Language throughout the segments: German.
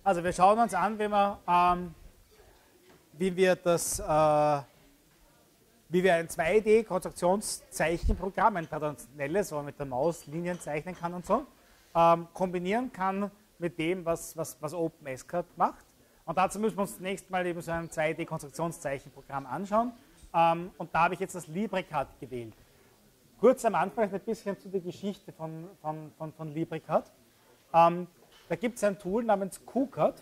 Also wir schauen uns an, wie wir ein 2D-Konstruktionszeichenprogramm, ein traditionelles, wo man mit der Maus Linien zeichnen kann und so, kombinieren kann mit dem, was OpenSCAD macht. Und dazu müssen wir uns zunächst mal eben so ein 2D-Konstruktionszeichenprogramm anschauen. Und da habe ich jetzt das LibreCAD gewählt. Kurz am Anfang ein bisschen zu der Geschichte von LibreCAD. Da gibt es ein Tool namens QCAD.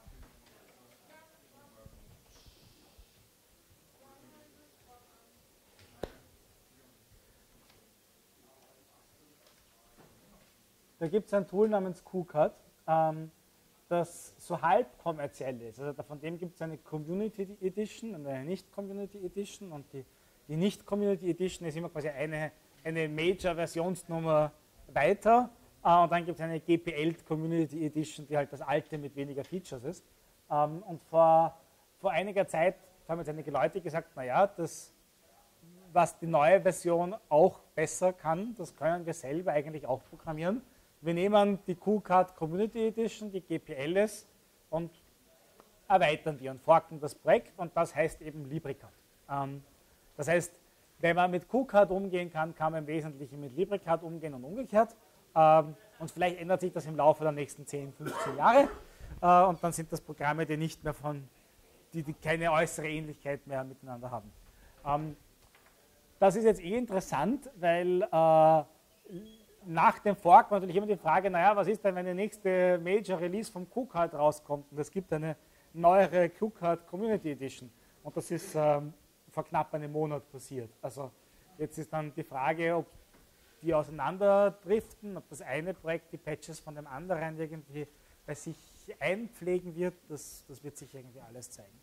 Das so halb kommerziell ist. Also von dem gibt es eine Community Edition und eine Nicht-Community Edition. Und die Nicht-Community Edition ist immer quasi eine Major-Versionsnummer weiter. Und dann gibt es eine GPL Community Edition, die halt das alte mit weniger Features ist. Und vor einiger Zeit haben jetzt einige Leute gesagt, naja, was die neue Version auch besser kann, das können wir selber eigentlich auch programmieren. Wir nehmen die QCAD Community Edition, die GPLs, und erweitern die und forken das Projekt, und das heißt eben LibreCAD. Das heißt, wenn man mit QCAD umgehen kann, kann man im Wesentlichen mit LibreCAD umgehen und umgekehrt. Und vielleicht ändert sich das im Laufe der nächsten 10, 15 Jahre. Und dann sind das Programme, die nicht mehr die keine äußere Ähnlichkeit mehr miteinander haben. Das ist jetzt interessant, weil nach dem Fork war natürlich immer die Frage, naja, was ist denn, wenn der nächste Major Release vom QCAD rauskommt und es gibt eine neuere QCAD Community Edition. Und das ist vor knapp einem Monat passiert. Also jetzt ist dann die Frage, ob die auseinanderdriften, ob das eine Projekt die Patches von dem anderen irgendwie bei sich einpflegen wird, das wird sich irgendwie alles zeigen.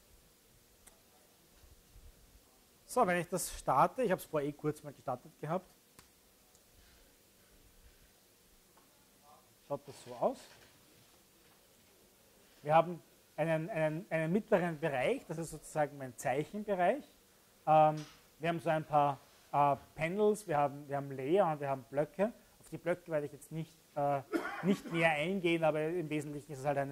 So, wenn ich das starte, ich habe es vorher kurz mal gestartet gehabt, schaut das so aus. Wir haben einen mittleren Bereich, das ist sozusagen mein Zeichenbereich. Wir haben so ein paar Panels, wir haben Layer und wir haben Blöcke. Auf die Blöcke werde ich jetzt nicht näher eingehen, aber im Wesentlichen ist es halt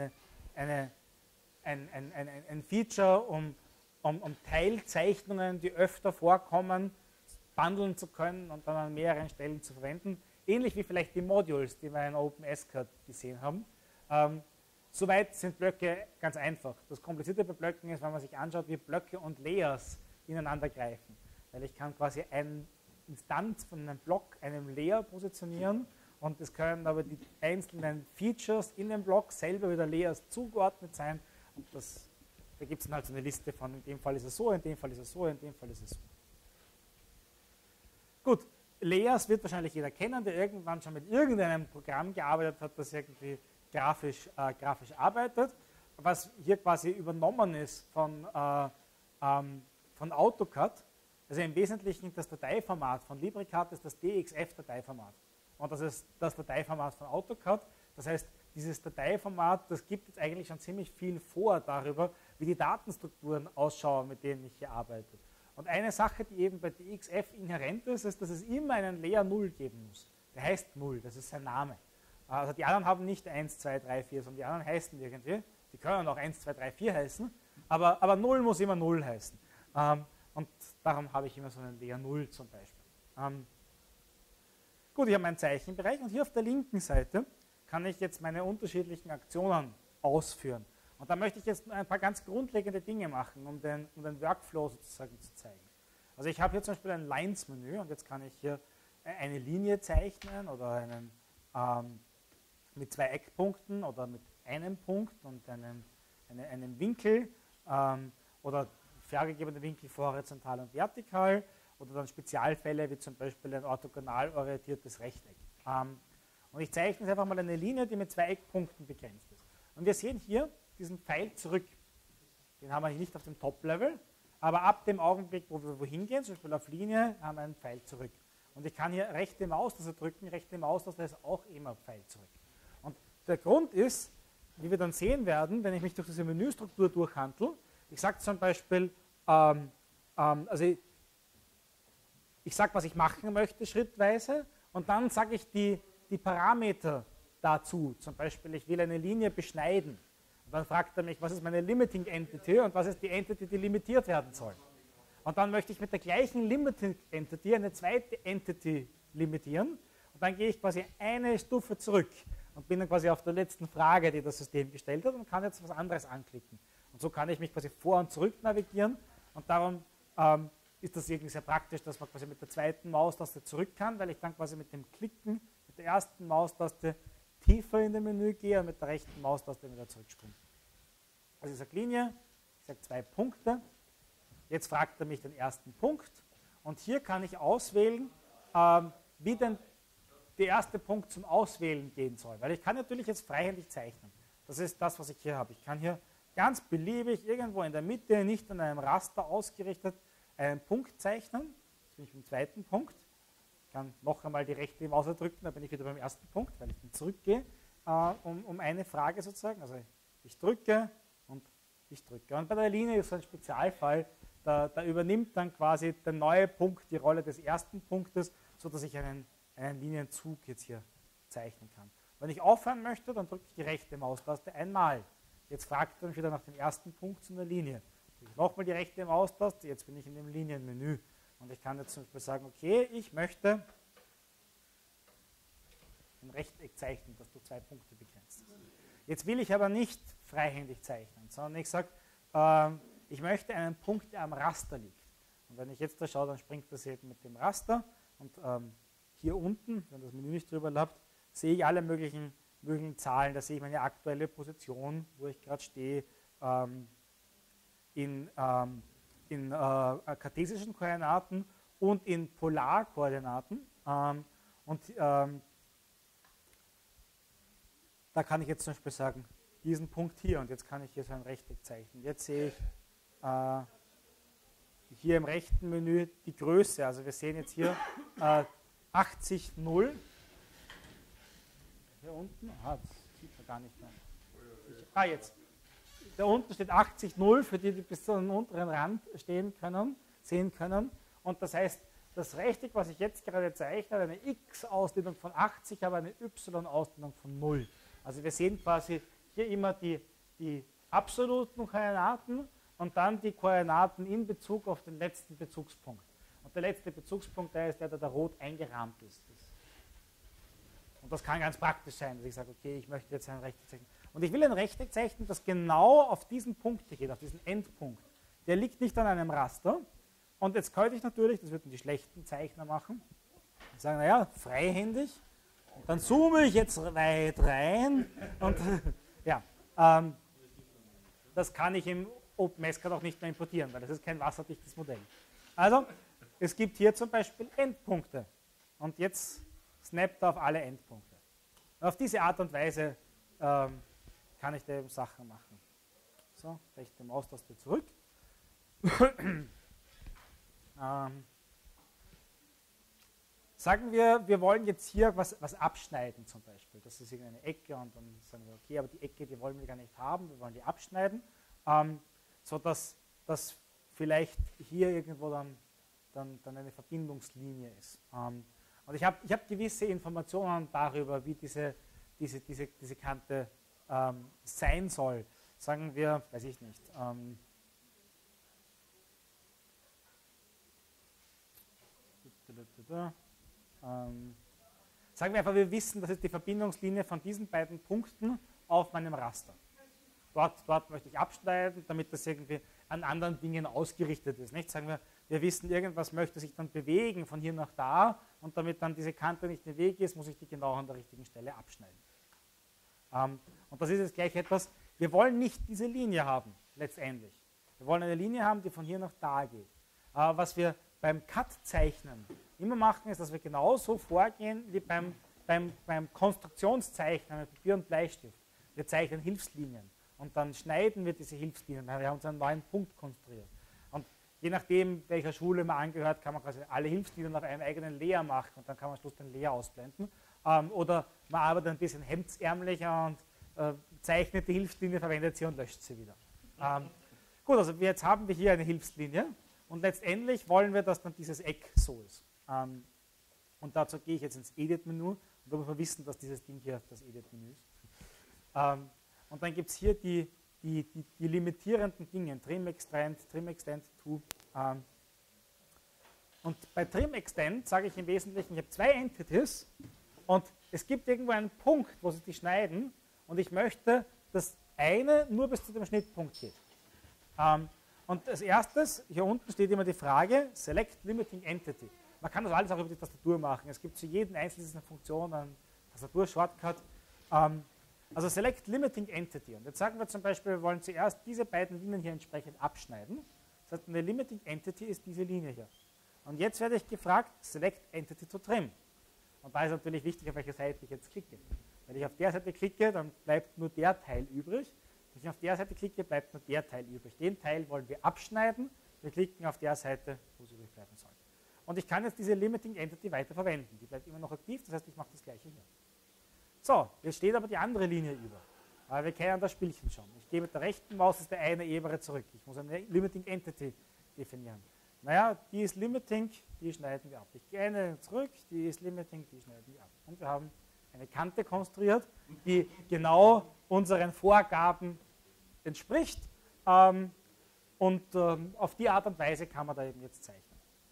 ein Feature, um Teilzeichnungen, die öfter vorkommen, bundeln zu können und dann an mehreren Stellen zu verwenden. Ähnlich wie vielleicht die Modules, die wir in OpenSCAD gesehen haben. Soweit sind Blöcke ganz einfach. Das Komplizierte bei Blöcken ist, wenn man sich anschaut, wie Blöcke und Layers ineinander greifen. Weil ich kann quasi eine Instanz von einem Block, einem Layer positionieren, und es können aber die einzelnen Features in dem Block selber wieder Layers zugeordnet sein. Und da gibt es dann halt so eine Liste von, in dem Fall ist es so, in dem Fall ist es so, in dem Fall ist es so. Gut. Layers wird wahrscheinlich jeder kennen, der irgendwann schon mit irgendeinem Programm gearbeitet hat, das irgendwie grafisch arbeitet. Was hier quasi übernommen ist von AutoCAD, also im Wesentlichen das Dateiformat von LibreCAD ist das DXF-Dateiformat. Und das ist das Dateiformat von AutoCAD. Das heißt, dieses Dateiformat, das gibt jetzt eigentlich schon ziemlich viel vor darüber, wie die Datenstrukturen ausschauen, mit denen ich hier arbeite. Und eine Sache, die eben bei DXF inhärent ist, ist, dass es immer einen Layer 0 geben muss. Der heißt 0, das ist sein Name. Also die anderen haben nicht 1, 2, 3, 4, sondern die anderen heißen irgendwie. Die können auch 1, 2, 3, 4 heißen, aber 0 muss immer 0 heißen. Und darum habe ich immer so einen Layer 0 zum Beispiel. Gut, ich habe meinen Zeichenbereich, und hier auf der linken Seite kann ich jetzt meine unterschiedlichen Aktionen ausführen. Und da möchte ich jetzt ein paar ganz grundlegende Dinge machen, um den Workflow sozusagen zu zeigen. Also ich habe hier zum Beispiel ein Lines-Menü, und jetzt kann ich hier eine Linie zeichnen oder mit 2 Eckpunkten oder mit einem Punkt und einem Winkel oder vorgegebene Winkel horizontal und vertikal, oder dann Spezialfälle wie zum Beispiel ein orthogonal orientiertes Rechteck. Und ich zeichne jetzt einfach mal eine Linie, die mit 2 Eckpunkten begrenzt ist. Und wir sehen hier diesen Pfeil zurück. Den haben wir nicht auf dem Top-Level, aber ab dem Augenblick, wo wir wohin gehen, zum Beispiel auf Linie, haben wir einen Pfeil zurück. Und ich kann hier rechte Maustaste drücken, rechte Maustaste ist auch immer Pfeil zurück. Und der Grund ist, wie wir dann sehen werden, wenn ich mich durch diese Menüstruktur durchhandle, ich sage zum Beispiel, also ich sage, was ich machen möchte, schrittweise, und dann sage ich die Parameter dazu. Zum Beispiel, ich will eine Linie beschneiden. Und dann fragt er mich, was ist meine Limiting Entity und was ist die Entity, die limitiert werden soll. Und dann möchte ich mit der gleichen Limiting Entity eine zweite Entity limitieren. Und dann gehe ich quasi eine Stufe zurück und bin dann quasi auf der letzten Frage, die das System gestellt hat, und kann jetzt was anderes anklicken. Und so kann ich mich quasi vor und zurück navigieren. Und darum ist das irgendwie sehr praktisch, dass man quasi mit der zweiten Maustaste zurück kann, weil ich dann quasi mit dem Klicken mit der ersten Maustaste tiefer in den Menü gehe und mit der rechten Maustaste wieder zurückspringe. Also ich sage Linie, ich sage 2 Punkte. Jetzt fragt er mich den ersten Punkt. Und hier kann ich auswählen, wie denn der erste Punkt zum Auswählen gehen soll. Weil ich kann natürlich jetzt freihändig zeichnen. Das ist das, was ich hier habe. Ich kann hier ganz beliebig irgendwo in der Mitte, nicht an einem Raster ausgerichtet, einen Punkt zeichnen. Jetzt bin ich beim zweiten Punkt. Ich kann noch einmal die rechte Maus drücken, dann bin ich wieder beim ersten Punkt, weil ich dann zurückgehe um eine Frage sozusagen. Also ich drücke und ich drücke. Und bei der Linie ist so ein Spezialfall, da übernimmt dann quasi der neue Punkt die Rolle des ersten Punktes, sodass ich einen Linienzug jetzt hier zeichnen kann. Wenn ich aufhören möchte, dann drücke ich die rechte Maustaste einmal. Jetzt fragt er mich wieder nach dem ersten Punkt zu einer Linie. Ich nochmal die rechte Maustaste, jetzt bin ich in dem Linienmenü. Und ich kann jetzt zum Beispiel sagen, okay, ich möchte ein Rechteck zeichnen, das durch 2 Punkte begrenzt ist. Jetzt will ich aber nicht freihändig zeichnen, sondern ich sage, ich möchte einen Punkt, der am Raster liegt. Und wenn ich jetzt da schaue, dann springt das eben mit dem Raster. Und hier unten, wenn das Menü nicht drüber lappt, sehe ich alle möglichen Zahlen. Da sehe ich meine aktuelle Position, wo ich gerade stehe, in kartesischen Koordinaten und in Polarkoordinaten. Da kann ich jetzt zum Beispiel sagen, diesen Punkt hier, und jetzt kann ich hier so ein Rechteck zeichnen. Jetzt sehe ich hier im rechten Menü die Größe. Also wir sehen jetzt hier 80,0. Hier unten, das sieht man gar nicht mehr. Jetzt. Da unten steht 80,0, für die bis zu einem unteren Rand sehen können. Und das heißt, das Rechteck, was ich jetzt gerade zeichne, hat eine x-Ausdehnung von 80, aber eine y-Ausdehnung von 0. Also wir sehen quasi hier immer die absoluten Koordinaten und dann die Koordinaten in Bezug auf den letzten Bezugspunkt. Und der letzte Bezugspunkt, der ist der, der da rot eingerahmt ist. Und das kann ganz praktisch sein, dass ich sage, okay, ich möchte jetzt ein Rechteck zeichnen. Und ich will ein Rechteck zeichnen, das genau auf diesen Punkt hier geht, auf diesen Endpunkt. Der liegt nicht an einem Raster. Und jetzt könnte ich natürlich, das würden die schlechten Zeichner machen, sagen, naja, freihändig. Und dann zoome ich jetzt weit rein. Und ja, das kann ich im OpenSCAD auch nicht mehr importieren, weil das ist kein wasserdichtes Modell. Also, es gibt hier zum Beispiel Endpunkte. Und jetzt snappt er auf alle Endpunkte. Und auf diese Art und Weise kann ich da eben Sachen machen. So, rechte Maustaste zurück. Sagen wir wollen jetzt hier was abschneiden zum Beispiel. Das ist irgendeine Ecke und dann sagen wir, okay, aber die Ecke, die wollen wir gar nicht haben, wir wollen die abschneiden, sodass das vielleicht hier irgendwo dann eine Verbindungslinie ist. Und ich hab gewisse Informationen darüber, wie diese Kante sein soll. Sagen wir, weiß ich nicht, sagen wir einfach, wir wissen, das ist die Verbindungslinie von diesen beiden Punkten auf meinem Raster. Dort möchte ich abschneiden, damit das irgendwie an anderen Dingen ausgerichtet ist. Nicht? Sagen wir wissen, irgendwas möchte sich dann bewegen von hier nach da und damit dann diese Kante nicht im Weg ist, muss ich die genau an der richtigen Stelle abschneiden. Und das ist jetzt gleich etwas, wir wollen nicht diese Linie haben, letztendlich. Wir wollen eine Linie haben, die von hier nach da geht. Aber was wir beim Cut-Zeichnen immer machen, ist, dass wir genauso vorgehen wie beim Konstruktionszeichnen mit Papier und Bleistift. Wir zeichnen Hilfslinien und dann schneiden wir diese Hilfslinien, weil wir haben uns einen neuen Punkt konstruiert. Und je nachdem, welcher Schule man angehört, kann man quasi alle Hilfslinien auf einem eigenen Layer machen und dann kann man am Schluss den Layer ausblenden. Oder man arbeitet ein bisschen hemdsärmlicher und zeichnet die Hilfslinie, verwendet sie und löscht sie wieder. Gut, also jetzt haben wir hier eine Hilfslinie und letztendlich wollen wir, dass dann dieses Eck so ist. Und dazu gehe ich jetzt ins Edit-Menü und da muss man wissen, dass dieses Ding hier das Edit-Menü ist. Und dann gibt es hier die limitierenden Dinge, trim extend to. Und bei trim extend sage ich im Wesentlichen, ich habe zwei Entities und es gibt irgendwo einen Punkt, wo sie die schneiden und ich möchte, dass eine nur bis zu dem Schnittpunkt geht. Und als erstes, hier unten steht immer die Frage, Select Limiting Entity. Man kann das alles auch über die Tastatur machen. Es gibt zu jedem einzelnen dieser Funktionen einen Tastatur-Shortcut. Also Select Limiting Entity. Und jetzt sagen wir zum Beispiel, wir wollen zuerst diese beiden Linien hier entsprechend abschneiden. Das heißt, eine Limiting Entity ist diese Linie hier. Und jetzt werde ich gefragt, Select Entity to Trim. Und da ist natürlich wichtig, auf welche Seite ich jetzt klicke. Wenn ich auf der Seite klicke, dann bleibt nur der Teil übrig. Wenn ich auf der Seite klicke, bleibt nur der Teil übrig. Den Teil wollen wir abschneiden. Wir klicken auf der Seite, wo es übrig bleiben soll. Und ich kann jetzt diese Limiting Entity weiter verwenden. Die bleibt immer noch aktiv, das heißt, ich mache das gleiche hier. So, jetzt steht aber die andere Linie über. Aber wir kennen das Spielchen schon. Ich gehe mit der rechten Maus ist der eine Ebene zurück. Ich muss eine Limiting Entity definieren. Naja, die ist Limiting, die schneiden wir ab. Ich gehe eine zurück, die ist Limiting, die schneiden wir ab. Und wir haben eine Kante konstruiert, die genau unseren Vorgaben entspricht. Und auf die Art und Weise kann man da eben jetzt zeichnen.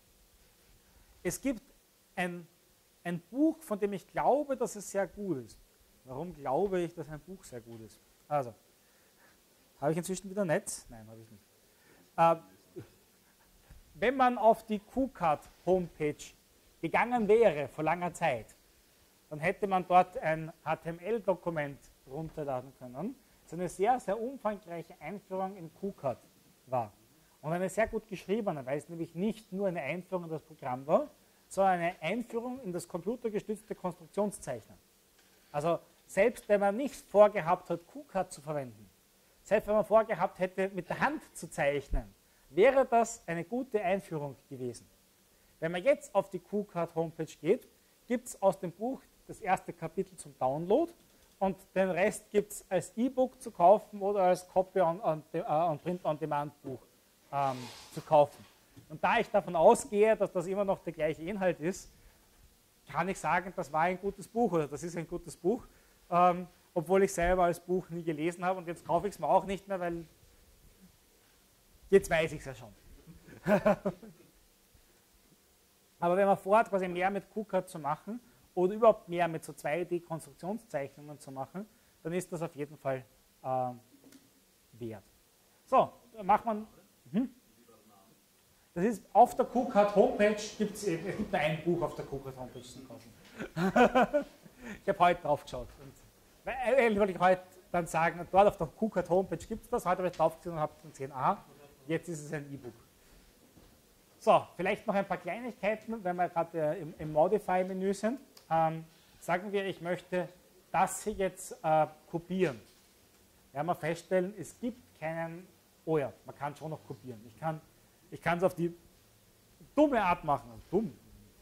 Es gibt ein Buch, von dem ich glaube, dass es sehr gut ist. Warum glaube ich, dass ein Buch sehr gut ist? Also, habe ich inzwischen wieder Netz? Nein, habe ich nicht. Wenn man auf die QCAD-Homepage gegangen wäre vor langer Zeit, dann hätte man dort ein HTML-Dokument runterladen können, das eine sehr, sehr umfangreiche Einführung in QCAD war. Und eine sehr gut geschriebene, weil es nämlich nicht nur eine Einführung in das Programm war, sondern eine Einführung in das computergestützte Konstruktionszeichnen. Also selbst wenn man nicht vorgehabt hat, QCAD zu verwenden, selbst wenn man vorgehabt hätte, mit der Hand zu zeichnen, wäre das eine gute Einführung gewesen. Wenn man jetzt auf die QCAD-Homepage geht, gibt es aus dem Buch das erste Kapitel zum Download und den Rest gibt es als E-Book zu kaufen oder als Copy on Print-on-Demand-Buch zu kaufen. Und da ich davon ausgehe, dass das immer noch der gleiche Inhalt ist, kann ich sagen, das war ein gutes Buch oder das ist ein gutes Buch, obwohl ich selber als Buch nie gelesen habe und jetzt kaufe ich es mir auch nicht mehr, weil jetzt weiß ich es ja schon. Aber wenn man vorhat, quasi mehr mit QCAD zu machen oder überhaupt mehr mit so 2D-Konstruktionszeichnungen zu machen, dann ist das auf jeden Fall wert. So, macht man. Das ist auf der QCAD-Homepage, es gibt nur ein Buch auf der QCAD-Homepage zu kaufen. Ich habe heute drauf geschaut. Eigentlich wollte ich heute dann sagen, dort auf der QCAD-Homepage gibt es das. Heute habe ich drauf gesehen und habe gesehen, aha, jetzt ist es ein E-Book. So, vielleicht noch ein paar Kleinigkeiten, wenn wir gerade im Modify-Menü sind. Sagen wir, ich möchte das hier jetzt kopieren. Werden wir feststellen, es gibt keinen, oh ja, man kann schon noch kopieren. Ich kann es auf die dumme Art machen. Dumm.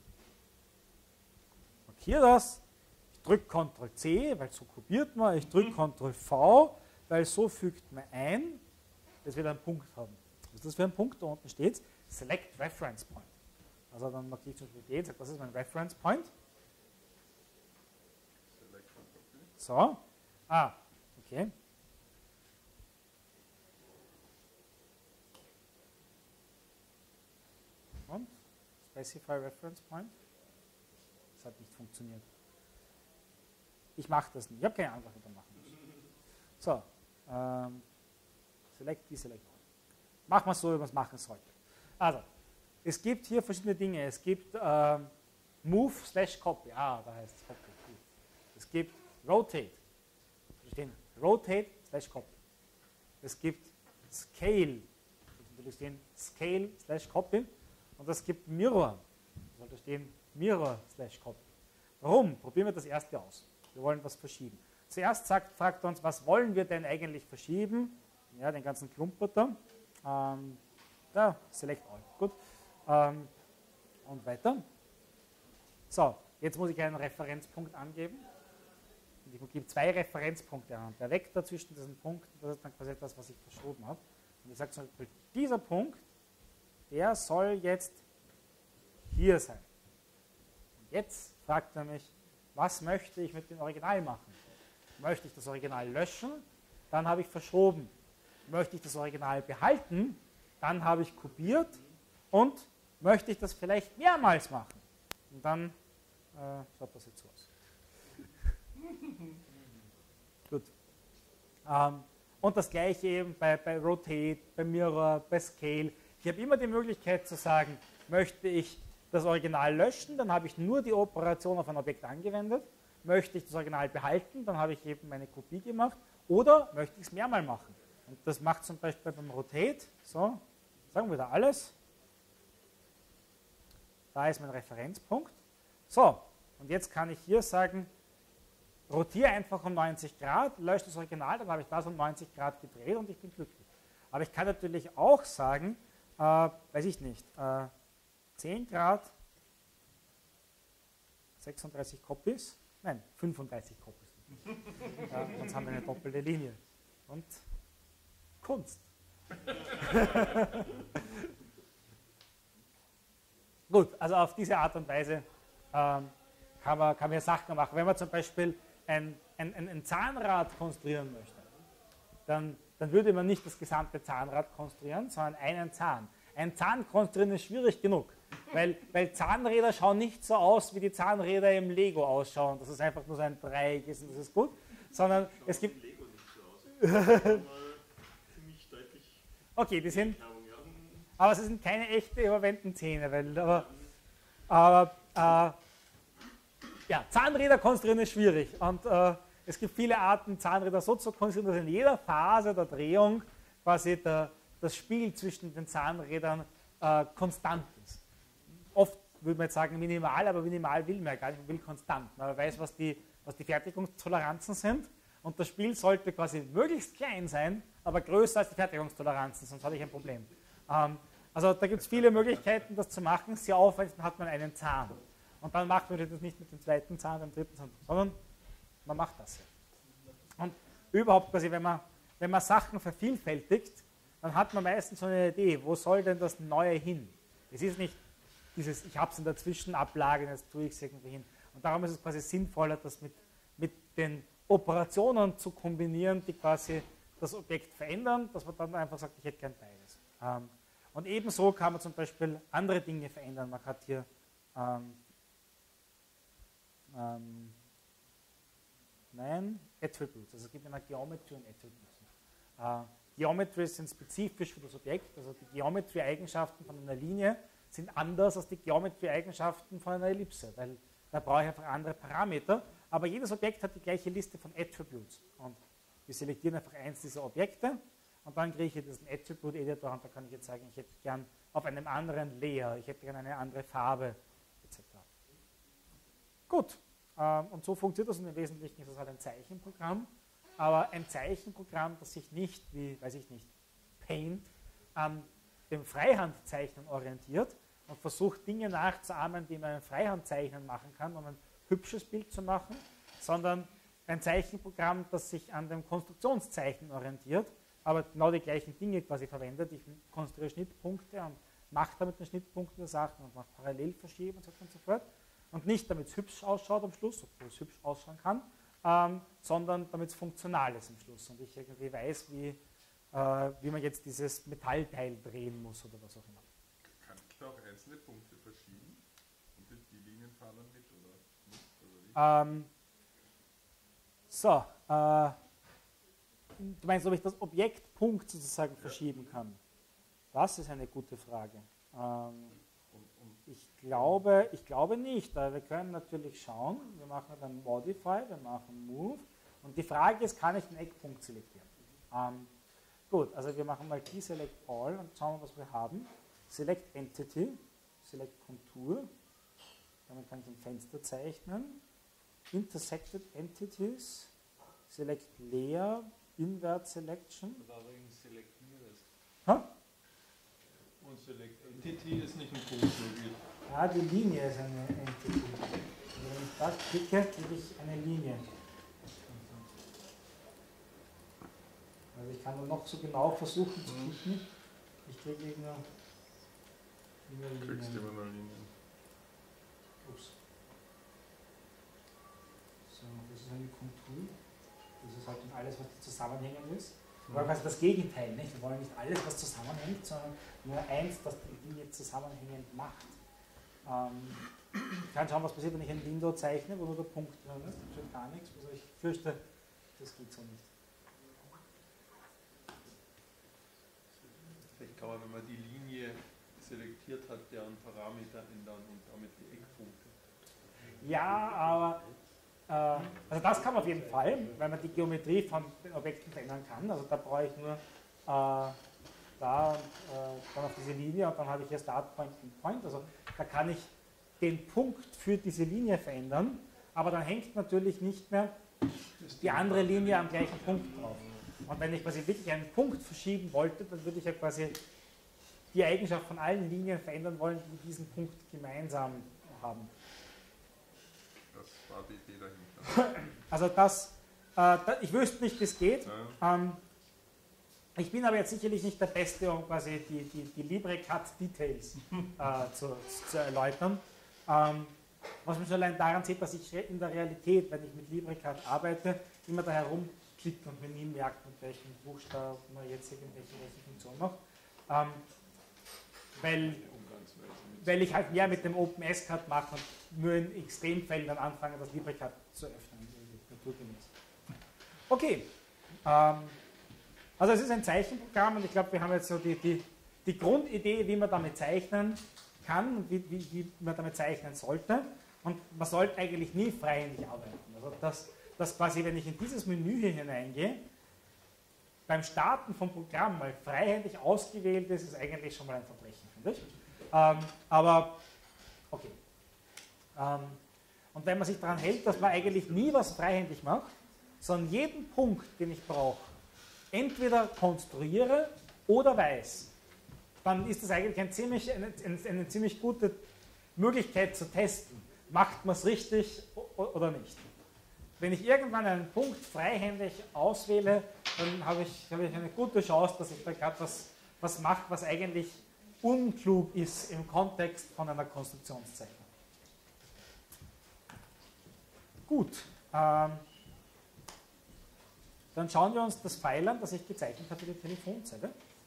Markiere das. Ich drücke Ctrl-C, weil so kopiert man. Ich drücke Ctrl-V, weil so fügt man ein, dass wir einen Punkt haben. Was ist das für ein Punkt? Da unten steht Select Reference Point. Also dann markiere ich zum Beispiel den, sage, das ist mein Reference Point. So. Okay. Und Specify Reference Point. Das hat nicht funktioniert. Ich mache das nicht. Ich habe keine Ahnung, was ich da machen muss. So. Select, Deselect. Machen wir es so, wie man es machen sollte. Also, es gibt hier verschiedene Dinge. Es gibt Move/Copy. Da heißt es Copy. Es gibt Rotate. Verstehen? Rotate/Copy. Es gibt Scale. Das stehen Scale/Copy. Und es gibt Mirror. Da sollte stehen Mirror/Copy. Warum? Probieren wir das erste aus. Wir wollen was verschieben. Zuerst fragt uns, was wollen wir denn eigentlich verschieben? Ja, den ganzen Klumper da. Select All. Gut. Und weiter. So, jetzt muss ich einen Referenzpunkt angeben. Und ich gebe zwei Referenzpunkte an. Der Vektor zwischen diesen Punkten, das ist dann quasi das, was ich verschoben habe. Und ich sage zum Beispiel, dieser Punkt, der soll jetzt hier sein. Und jetzt fragt er mich, was möchte ich mit dem Original machen? Möchte ich das Original löschen dann habe ich verschoben. Möchte ich das Original behalten, dann habe ich kopiert und möchte ich das vielleicht mehrmals machen. Und dann schaut das jetzt so aus. Gut. Und das gleiche eben bei Rotate, bei Mirror, bei Scale. Ich habe immer die Möglichkeit zu sagen, möchte ich das Original löschen, dann habe ich nur die Operation auf ein Objekt angewendet. Möchte ich das Original behalten, dann habe ich eben meine Kopie gemacht. Oder möchte ich es mehrmal machen. Und das macht zum Beispiel beim Rotate, so, sagen wir da alles. Da ist mein Referenzpunkt. So, und jetzt kann ich hier sagen, rotiere einfach um 90 Grad, lösche das Original, dann habe ich das um 90 Grad gedreht und ich bin glücklich. Aber ich kann natürlich auch sagen, weiß ich nicht, 10 Grad, 36 Copies, nein, 35 Copies. Sonst haben wir eine doppelte Linie. Und Kunst. Gut, also auf diese Art und Weise kann man Sachen machen. Wenn man zum Beispiel ein Zahnrad konstruieren möchte, dann würde man nicht das gesamte Zahnrad konstruieren, sondern einen Zahn. Ein Zahn konstruieren ist schwierig genug, weil Zahnräder schauen nicht so aus, wie die Zahnräder im Lego ausschauen, dass es einfach nur so ein Dreieck ist und das ist gut, sondern es gibt... Lego nicht so aus. Ziemlich deutlich. Okay, die sind... Aber es sind keine echte überwendeten Zähne, aber ja, Zahnräder konstruieren ist schwierig und es gibt viele Arten, Zahnräder so zu konstruieren, dass in jeder Phase der Drehung quasi das Spiel zwischen den Zahnrädern konstant ist. Oft würde man jetzt sagen minimal, aber minimal will man ja gar nicht, man will konstant. Man weiß, was die Fertigungstoleranzen sind und das Spiel sollte quasi möglichst klein sein, aber größer als die Fertigungstoleranzen, sonst habe ich ein Problem. Also da gibt es viele Möglichkeiten, das zu machen. Sehr aufwendig, dann hat man einen Zahn. Und dann macht man das nicht mit dem zweiten Zahn, dem dritten Zahn, sondern man macht das. Und überhaupt quasi, wenn man Sachen vervielfältigt, dann hat man meistens so eine Idee, wo soll denn das Neue hin? Es ist nicht dieses, ich habe es in der Zwischenablage, jetzt tue ich es irgendwie hin. Und darum ist es quasi sinnvoller, das mit den Operationen zu kombinieren, die quasi das Objekt verändern, dass man dann einfach sagt, ich hätte gern beides. Und ebenso kann man zum Beispiel andere Dinge verändern. Man hat hier Attributes. Also es gibt immer Geometry und Attributes. Geometries sind spezifisch für das Objekt. Also die Geometry-Eigenschaften von einer Linie sind anders als die Geometry-Eigenschaften von einer Ellipse, weil da brauche ich einfach andere Parameter. Aber jedes Objekt hat die gleiche Liste von Attributes. Und wir selektieren einfach eins dieser Objekte und dann kriege ich diesen Attribute Editor und da kann ich jetzt sagen, ich hätte gern auf einem anderen Layer, ich hätte gern eine andere Farbe, etc. Gut, und so funktioniert das und im Wesentlichen ist das halt ein Zeichenprogramm, aber ein Zeichenprogramm, das sich nicht, wie, weiß ich nicht, Paint an dem Freihandzeichnen orientiert und versucht Dinge nachzuahmen, die man im Freihandzeichnen machen kann, um ein hübsches Bild zu machen, sondern ein Zeichenprogramm, das sich an dem Konstruktionszeichnen orientiert, aber genau die gleichen Dinge quasi verwendet. Ich konstruiere Schnittpunkte und mache damit den Schnittpunkten der Sachen und mache Parallelverschieben und so weiter und so fort. Und nicht, damit es hübsch ausschaut am Schluss, obwohl es hübsch ausschauen kann, sondern damit es funktional ist am Schluss und ich irgendwie weiß, wie man jetzt dieses Metallteil drehen muss oder was auch immer. Kann ich da auch einzelne Punkte verschieben und die Linien fahren dann mit oder nicht? Du meinst, ob ich das Objektpunkt sozusagen verschieben kann? Das ist eine gute Frage. Ich glaube nicht, aber wir können natürlich schauen. Wir machen dann Modify, wir machen Move und die Frage ist, kann ich den Eckpunkt selektieren? Gut, also wir machen mal Deselect All und schauen, was wir haben. Select Entity, Select Contour, damit kann ich ein Fenster zeichnen. Intersected Entities, Select Layer, Invert Selection. Aber Select Nearest. Ha? Und Select Entity ist nicht ein Punkt. Ah, die Linie ist eine Entity. Wenn ich das klicke, kriege ich eine Linie. Also ich kann dann noch so genau versuchen zu klicken. Ich kriege nur Linien. Kriegst du immer noch Linien. Ups. So, das ist eine Kontur. Das ist halt alles, was zusammenhängend ist. Wir wollen quasi das Gegenteil, nicht? Wir wollen nicht alles, was zusammenhängt, sondern nur eins, das die Linie zusammenhängend macht. Ich kann schauen, was passiert, wenn ich ein Window zeichne, wo nur der Punkt drin ist. Da steht gar nichts. Also ich fürchte, das geht so nicht. Vielleicht kann man, wenn man die Linie selektiert hat, deren Parameter ändern und damit die Eckpunkte. Ja, aber also das kann man auf jeden Fall, weil man die Geometrie von den Objekten verändern kann. Also da brauche ich nur da dann auf diese Linie und dann habe ich hier Start Point und Point. Also da kann ich den Punkt für diese Linie verändern, aber dann hängt natürlich nicht mehr die andere Linie am gleichen Punkt drauf. Und wenn ich quasi wirklich einen Punkt verschieben wollte, dann würde ich ja quasi die Eigenschaft von allen Linien verändern wollen, die diesen Punkt gemeinsam haben. Das war die Idee dahinter. Also ich wüsste nicht, wie es geht. Ja. Ich bin aber jetzt sicherlich nicht der Beste, um quasi die LibreCAD-Details zu erläutern. Was man schon allein daran sieht, dass ich in der Realität, wenn ich mit LibreCAD arbeite, immer da herumklicke und mir nie merkt, mit welchen Buchstaben man jetzt welche Funktion macht. Weil ich halt mehr mit dem OpenSCAD mache und nur in Extremfällen dann anfange, das LibreCAD zu öffnen. Naturgemäß. Okay. Also es ist ein Zeichenprogramm und ich glaube, wir haben jetzt so die Grundidee, wie man damit zeichnen kann und wie man damit zeichnen sollte. Und man sollte eigentlich nie freihändig arbeiten. Also das quasi, wenn ich in dieses Menü hier hineingehe, beim Starten vom Programm mal freihändig ausgewählt ist, ist eigentlich schon mal ein Verbrechen, finde ich. Aber okay. Und wenn man sich daran hält, dass man eigentlich nie was freihändig macht, sondern jeden Punkt, den ich brauche, entweder konstruiere oder weiß, dann ist das eigentlich eine ziemlich gute Möglichkeit zu testen. Macht man es richtig oder nicht? Wenn ich irgendwann einen Punkt freihändig auswähle, dann habe ich eine gute Chance, dass ich da gerade was mache, was eigentlich unklug ist im Kontext von einer Konstruktionszeichnung. Gut. Dann schauen wir uns das Pfeil an, das ich gezeichnet habe für die Telefonzelle.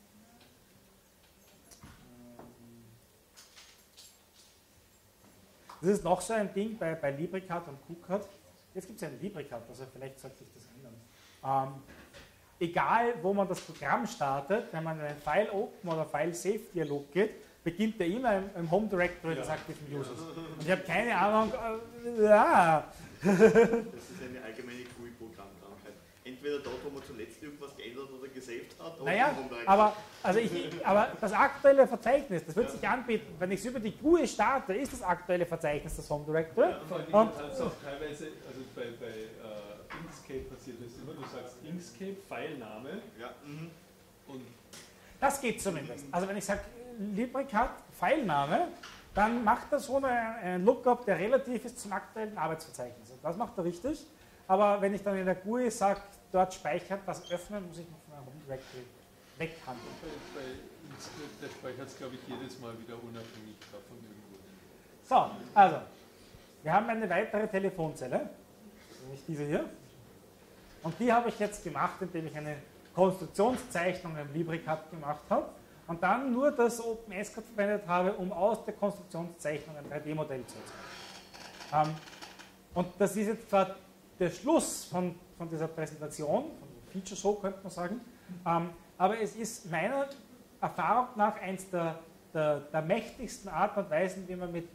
Das ist noch so ein Ding bei LibreCAD und QCAD. Jetzt gibt es ja ein LibreCAD, also vielleicht sollte sich das ändern. Egal, wo man das Programm startet, wenn man in einen File Open oder File Save Dialog geht, beginnt der immer im Home Directory des aktiven Users. Und ich habe keine Ahnung, Das ist eine allgemeine GUI-Programmkrankheit. Entweder dort, wo man zuletzt irgendwas geändert oder gesaved hat, oder naja, im Home Directory. aber das aktuelle Verzeichnis, das wird sich anbieten. Wenn ich es über die GUI starte, ist das aktuelle Verzeichnis das Home Directory. Ja, vor allem kannst du auch teilweise, also bei Inkscape passiert das immer, du sagst Inkscape, Pfeilname. Ja. Und das geht zumindest. Also wenn ich sage LibreCAD, Pfeilname, dann macht er so einen Lookup, der relativ ist zum aktuellen Arbeitsverzeichnis. Und das macht er richtig. Aber wenn ich dann in der GUI sage, dort speichert, das öffnen, muss ich noch von einem Home Directory weghandeln. bei Inkscape, der speichert es, glaube ich, jedes Mal wieder unabhängig davon irgendwo. So, also, wir haben eine weitere Telefonzelle, nämlich diese hier. Und die habe ich jetzt gemacht, indem ich eine Konstruktionszeichnung im LibreCAD gemacht habe und dann nur das OpenSCAD verwendet habe, um aus der Konstruktionszeichnung ein 3D-Modell zu erzeugen. Und das ist jetzt zwar der Schluss von dieser Präsentation, von der Feature Show könnte man sagen, aber es ist meiner Erfahrung nach eins der mächtigsten Arten und Weisen, wie man mit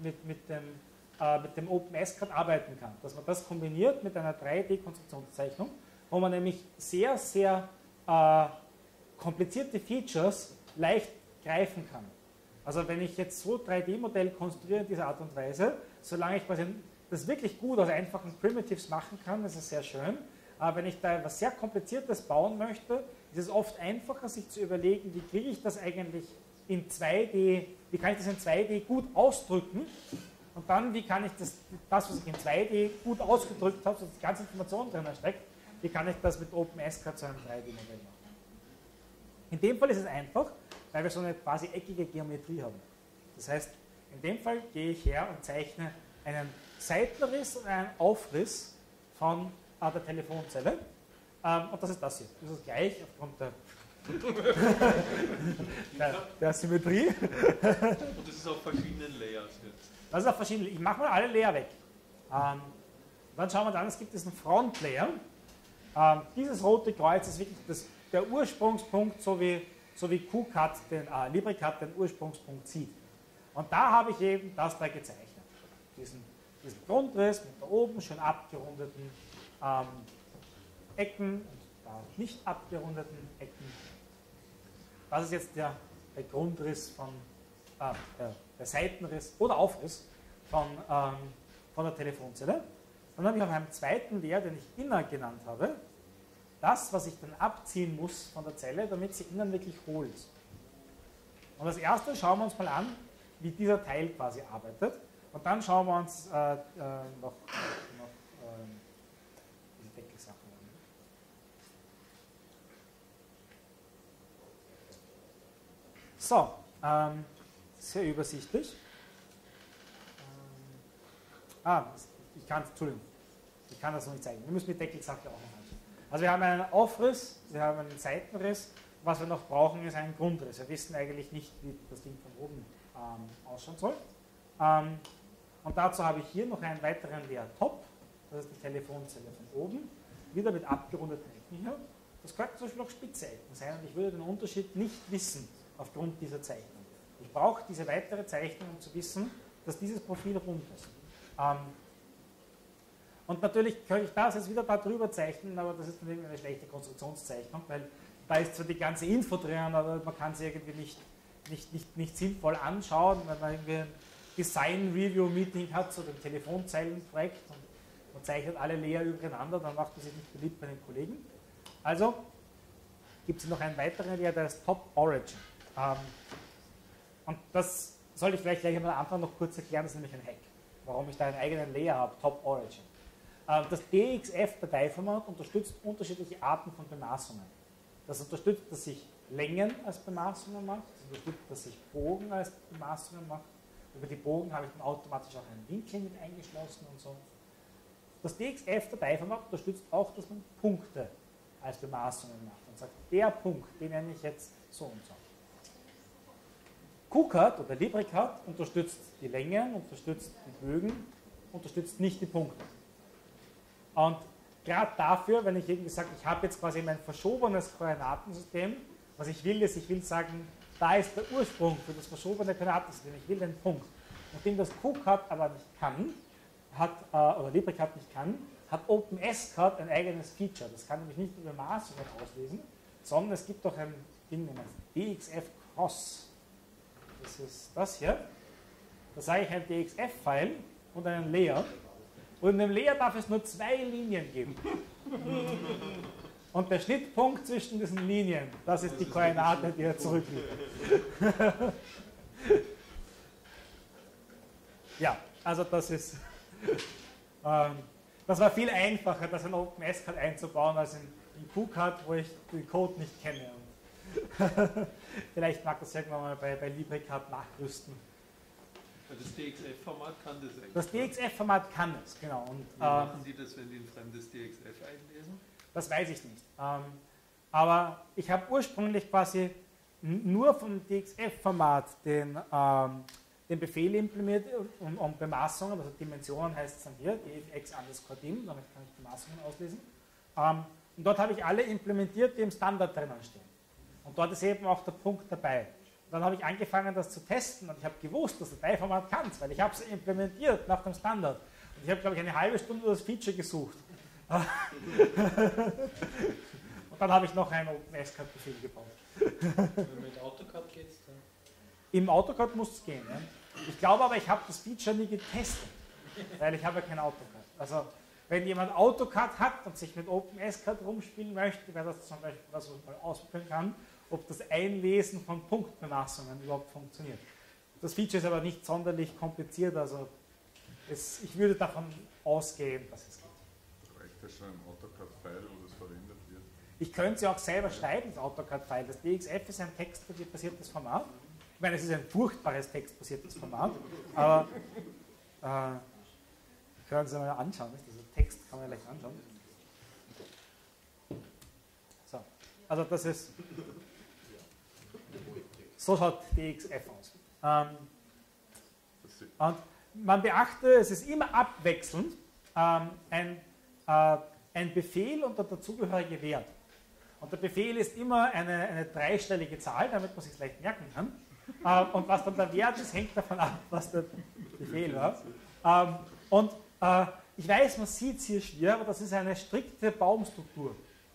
dem OpenSCAD arbeiten kann. Dass man das kombiniert mit einer 3D-Konstruktionszeichnung, wo man nämlich sehr, sehr komplizierte Features leicht greifen kann. Also wenn ich jetzt so 3D-Modell konstruiere in dieser Art und Weise, solange ich quasi das wirklich gut aus einfachen Primitives machen kann, das ist sehr schön. Aber wenn ich da etwas sehr Kompliziertes bauen möchte, ist es oft einfacher, sich zu überlegen, wie kriege ich das eigentlich in 2D, wie kann ich das in 2D gut ausdrücken und dann, wie kann ich das was ich in 2D gut ausgedrückt habe, so dass die ganze Information drin steckt, wie kann ich das mit OpenSCAD zu einem 3D-Modell machen. In dem Fall ist es einfach, weil wir so eine quasi eckige Geometrie haben. Das heißt, in dem Fall gehe ich her und zeichne einen Seitenriss und einen Aufriss von der Telefonzelle Und das ist das hier. Das ist gleich aufgrund der Symmetrie. Und das ist auf verschiedenen Layers jetzt. Das ist auf verschiedenen. Ich mache mal alle Layer weg. Dann schauen wir dann, es gibt diesen Front-Layer. Dieses rote Kreuz ist wirklich der Ursprungspunkt, so wie QCAD LibreCAD den Ursprungspunkt sieht. Und da habe ich eben das da gezeichnet. Diesen Grundriss mit da oben schön abgerundeten Ecken und da nicht abgerundeten Ecken. Das ist jetzt der Grundriss der Seitenriss oder Aufriss von der Telefonzelle. Dann habe ich auf einem zweiten Layer, den ich Inner genannt habe, das, was ich dann abziehen muss von der Zelle, damit sie innen wirklich hohl ist. Und als erstes schauen wir uns mal an, wie dieser Teil quasi arbeitet. Und dann schauen wir uns noch diese Deckelsachen an. So, sehr übersichtlich. Ich kann das noch nicht zeigen. Wir müssen die Deckelsache auch noch anschauen. Also wir haben einen Aufriss, wir haben einen Seitenriss. Was wir noch brauchen, ist ein Grundriss. Wir wissen eigentlich nicht, wie das Ding von oben ausschauen soll. Und dazu habe ich hier noch einen weiteren Layer Top. Das ist die Telefonzelle von oben. Wieder mit abgerundeten Ecken hier. Das könnten zum Beispiel auch spitze Ecken sein und ich würde den Unterschied nicht wissen aufgrund dieser Zeichnung. Ich brauche diese weitere Zeichnung, um zu wissen, dass dieses Profil rund ist. Und natürlich könnte ich das jetzt wieder da drüber zeichnen, aber das ist dann irgendwie eine schlechte Konstruktionszeichnung, weil da ist zwar die ganze Info drin, aber man kann sie irgendwie nicht sinnvoll anschauen, wenn man irgendwie ein Design-Review-Meeting hat, so ein Telefonzeilenprojekt und man zeichnet alle Layer übereinander, dann macht das sich nicht beliebt bei den Kollegen. Also gibt es noch einen weiteren Layer, der ist Top Origin. Und das sollte ich vielleicht gleich am Anfang noch kurz erklären, das ist nämlich ein Hack, warum ich da einen eigenen Layer habe, Top Origin. Das DXF-Dateiformat unterstützt unterschiedliche Arten von Bemaßungen. Das unterstützt, dass ich Längen als Bemaßungen mache, das unterstützt, dass ich Bogen als Bemaßungen mache. Über die Bogen habe ich dann automatisch auch einen Winkel mit eingeschlossen und so. Das DXF-Dateiformat unterstützt auch, dass man Punkte als Bemaßungen macht und sagt, der Punkt, den nenne ich jetzt so und so. QCAD oder LibreCAD unterstützt die Längen, unterstützt die Bögen, unterstützt nicht die Punkte. Und gerade dafür, wenn ich irgendwie sage, ich habe jetzt quasi mein verschobenes Koordinatensystem, was ich will, ist, ich will sagen, da ist der Ursprung für das verschobene Koordinatensystem, ich will den Punkt. Nachdem das QCAD aber nicht kann, oder LibreCAD nicht kann, hat OpenSCAD ein eigenes Feature. Das kann nämlich nicht nur Bemaßungen auslesen, sondern es gibt auch ein Ding, das DXF Cross. Das ist das hier. Da sage ich ein DXF-File und einen Layer. Und in dem Layer darf es nur 2 Linien geben. Und der Schnittpunkt zwischen diesen Linien, das ist die Koordinate, die er zurückliefert. Ja, also das ist... das war viel einfacher, das in OpenSCAD einzubauen, als in QCAD, wo ich den Code nicht kenne. Vielleicht mag das irgendwann mal bei LibreCAD nachrüsten. Das DXF-Format kann das eigentlich? Das DXF-Format kann es, genau. Und, wie machen Sie das, wenn die ein fremdes DXF einlesen? Das weiß ich nicht. Aber ich habe ursprünglich quasi nur vom DXF-Format den Befehl implementiert, um Bemaßungen, also Dimensionen heißt es dann hier, dfx_dim, damit kann ich Bemaßungen auslesen. Und dort habe ich alle implementiert, die im Standard drinnen stehen. Und dort ist eben auch der Punkt dabei. Und dann habe ich angefangen, das zu testen und ich habe gewusst, dass das Dateiformat kann es, weil ich habe es implementiert nach dem Standard. Und ich habe, glaube ich, eine halbe Stunde das Feature gesucht. Und dann habe ich noch einen OpenSCAD-Befehl gebaut. Mit AutoCAD geht es dann? Im AutoCAD muss es gehen. Ja. Ich glaube aber, ich habe das Feature nie getestet, weil ich habe ja kein AutoCAD. Also wenn jemand AutoCAD hat und sich mit OpenSCAD rumspielen möchte, wäre das zum Beispiel was, was man mal ausprobieren kann, ob das Einlesen von Punktbemaßungen überhaupt funktioniert. Das Feature ist aber nicht sonderlich kompliziert, also ich würde davon ausgehen, dass es geht. Reicht das schon ein AutoCAD-File, wo das verwendet wird? Ich könnte es ja auch selber schreiben, das AutoCAD-File. Das DXF ist ein textbasiertes Format. Ich meine, es ist ein furchtbares textbasiertes Format, aber können Sie mal anschauen. Also Text kann man ja leicht anschauen. Also das ist, so schaut DXF aus. Und man beachte, es ist immer abwechselnd ein Befehl und der dazugehörige Wert. Und der Befehl ist immer eine dreistellige Zahl, damit man sich leicht merken kann. Und was dann der Wert ist, hängt davon ab, was der Befehl war. Ich weiß, man sieht es hier schwer, aber das ist eine strikte Baumstruktur.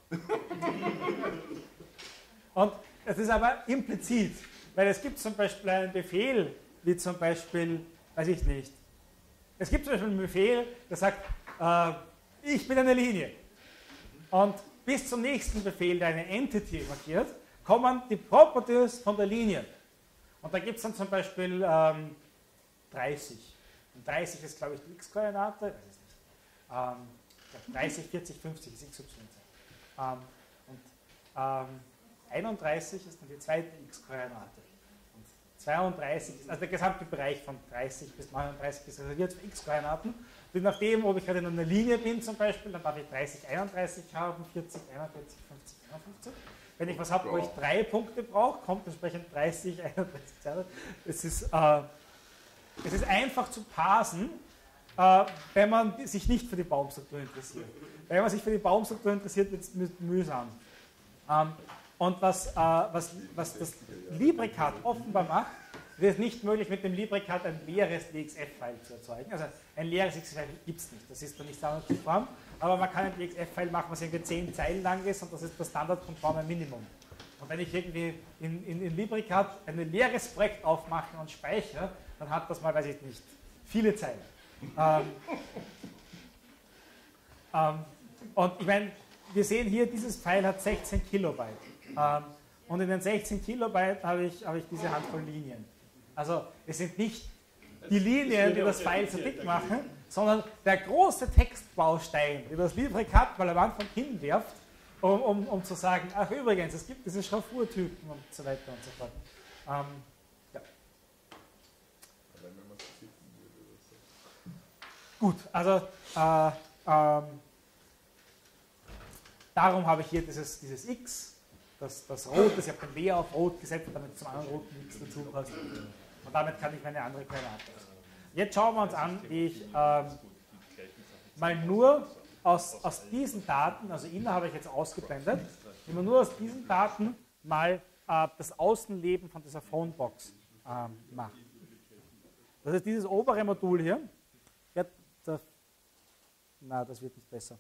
Und es ist aber implizit, weil es gibt zum Beispiel einen Befehl, wie zum Beispiel, weiß ich nicht, es gibt zum Beispiel einen Befehl, der sagt, ich bin eine Linie. Und bis zum nächsten Befehl, der eine Entity markiert, kommen die Properties von der Linie. Und da gibt es dann zum Beispiel 30. Und 30 ist, glaube ich, die x-Koordinate. Weiß ich nicht. 30, 40, 50 ist x, y. Und 31 ist dann die zweite x-Koordinate. Und 32 ist, also der gesamte Bereich von 30 bis 39 ist reserviert für x-Koordinaten. Und nachdem, ob ich gerade in einer Linie bin zum Beispiel, dann darf ich 30, 31 haben, 40, 41, 50, 51. Wenn ich was habe, wo ich 3 Punkte brauche, kommt entsprechend 30, 31, 32. Es ist einfach zu parsen, wenn man sich nicht für die Baumstruktur interessiert. Wenn man sich für die Baumstruktur interessiert, wird es mühsam. Und was das LibreCAD offenbar macht, wird nicht möglich, mit dem LibreCAD ein leeres DXF-File zu erzeugen. Also ein leeres DXF-File gibt es nicht, das ist dann nicht standardkonform, aber man kann ein DXF-File machen, was irgendwie 10 Zeilen lang ist und das ist das standardkonforme Minimum. Und wenn ich irgendwie in LibreCAD ein leeres Projekt aufmache und speichere, dann hat das mal, weiß ich nicht, viele Zeilen. Und ich meine, wir sehen hier, dieses File hat 16 Kilobyte. Und in den 16 Kilobyte habe ich diese Handvoll Linien. Also es sind nicht die Linien, die das File so dick machen, sondern der große Textbaustein, den das LibreCAD mal am Anfang hinwirft, um zu sagen, ach übrigens, es gibt diese Schraffurtypen und so weiter und so fort. Ja. Gut, also darum habe ich hier dieses X, das Rot ist, ich habe den W auf Rot gesetzt, damit zum anderen roten X dazu passt. Und damit kann ich meine andere Koordinate auswählen. Jetzt schauen wir uns an, wie ich mal nur aus diesen Daten, also Inner habe ich jetzt ausgeblendet, wie man nur aus diesen Daten mal das Außenleben von dieser Phonebox macht. Das ist dieses obere Modul hier. Das wird nicht besser.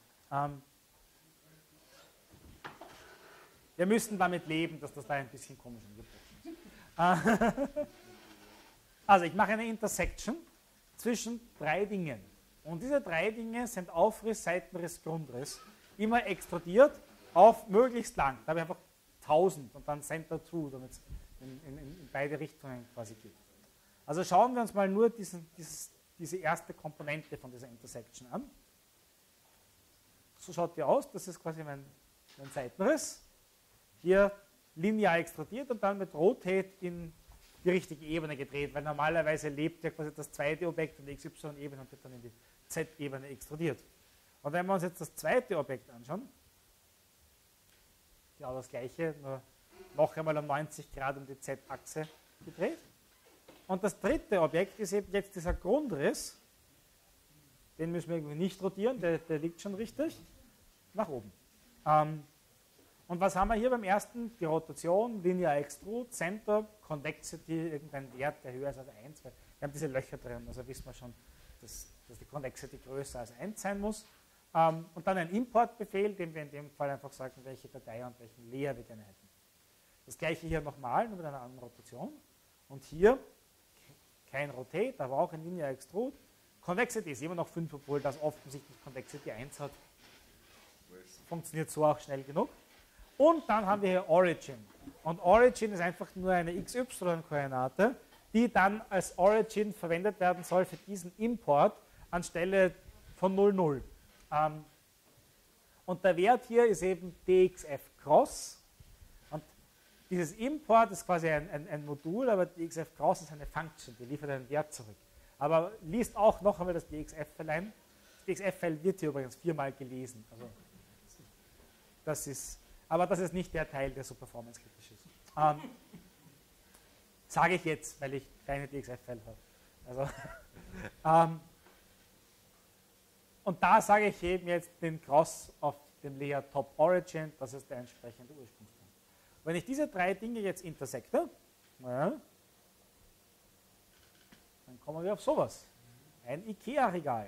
Wir müssen damit leben, dass das da ein bisschen komisch umgebrochen ist. Also ich mache eine Intersection zwischen 3 Dingen. Und diese 3 Dinge sind Aufriss, Seitenriss, Grundriss. Immer extrudiert auf möglichst lang. Da habe ich einfach 1000 und dann Center to, damit es in beide Richtungen quasi geht. Also schauen wir uns mal nur diese erste Komponente von dieser Intersection an. So schaut die aus. Das ist quasi mein Seitenriss. Hier linear extrudiert und dann mit Rotate in die richtige Ebene gedreht, weil normalerweise lebt ja quasi das zweite Objekt in der XY-Ebene und wird dann in die Z-Ebene extrudiert. Und wenn wir uns jetzt das zweite Objekt anschauen, genau das gleiche, nur noch einmal um 90 Grad um die Z-Achse gedreht. Und das dritte Objekt ist eben jetzt dieser Grundriss, den müssen wir irgendwie nicht rotieren, der liegt schon richtig, nach oben. Und was haben wir hier beim ersten? Die Rotation, Linear Extrude, Center, Convexity, irgendein Wert, der höher ist als 1. Weil wir haben diese Löcher drin, also wissen wir schon, dass die Convexity größer als 1 sein muss. Und dann ein Importbefehl, dem wir in dem Fall einfach sagen, welche Datei und welchen Layer wir gerne hätten. Das gleiche hier nochmal, nur mit einer anderen Rotation. Und hier kein Rotate, aber auch ein Linear Extrude. Convexity ist immer noch 5, obwohl das offensichtlich Convexity 1 hat. Funktioniert so auch schnell genug. Und dann haben wir hier Origin. Und Origin ist einfach nur eine XY-Koordinate, die dann als Origin verwendet werden soll für diesen Import anstelle von 00. Und der Wert hier ist eben DXF Cross. Und dieses Import ist quasi ein Modul, aber DXF Cross ist eine Function, die liefert einen Wert zurück. Aber liest auch noch einmal das DXF-File ein. Das DXF-File wird hier übrigens 4-mal gelesen. Also das ist Aber das ist nicht der Teil, der so performancekritisch ist. Sage ich jetzt, weil ich keine DXF-File habe. Also, und da sage ich eben jetzt den Cross auf dem Layer Top Origin, das ist der entsprechende Ursprungspunkt. Wenn ich diese drei Dinge jetzt intersekte, ja, dann kommen wir auf sowas. Ein IKEA-Regal.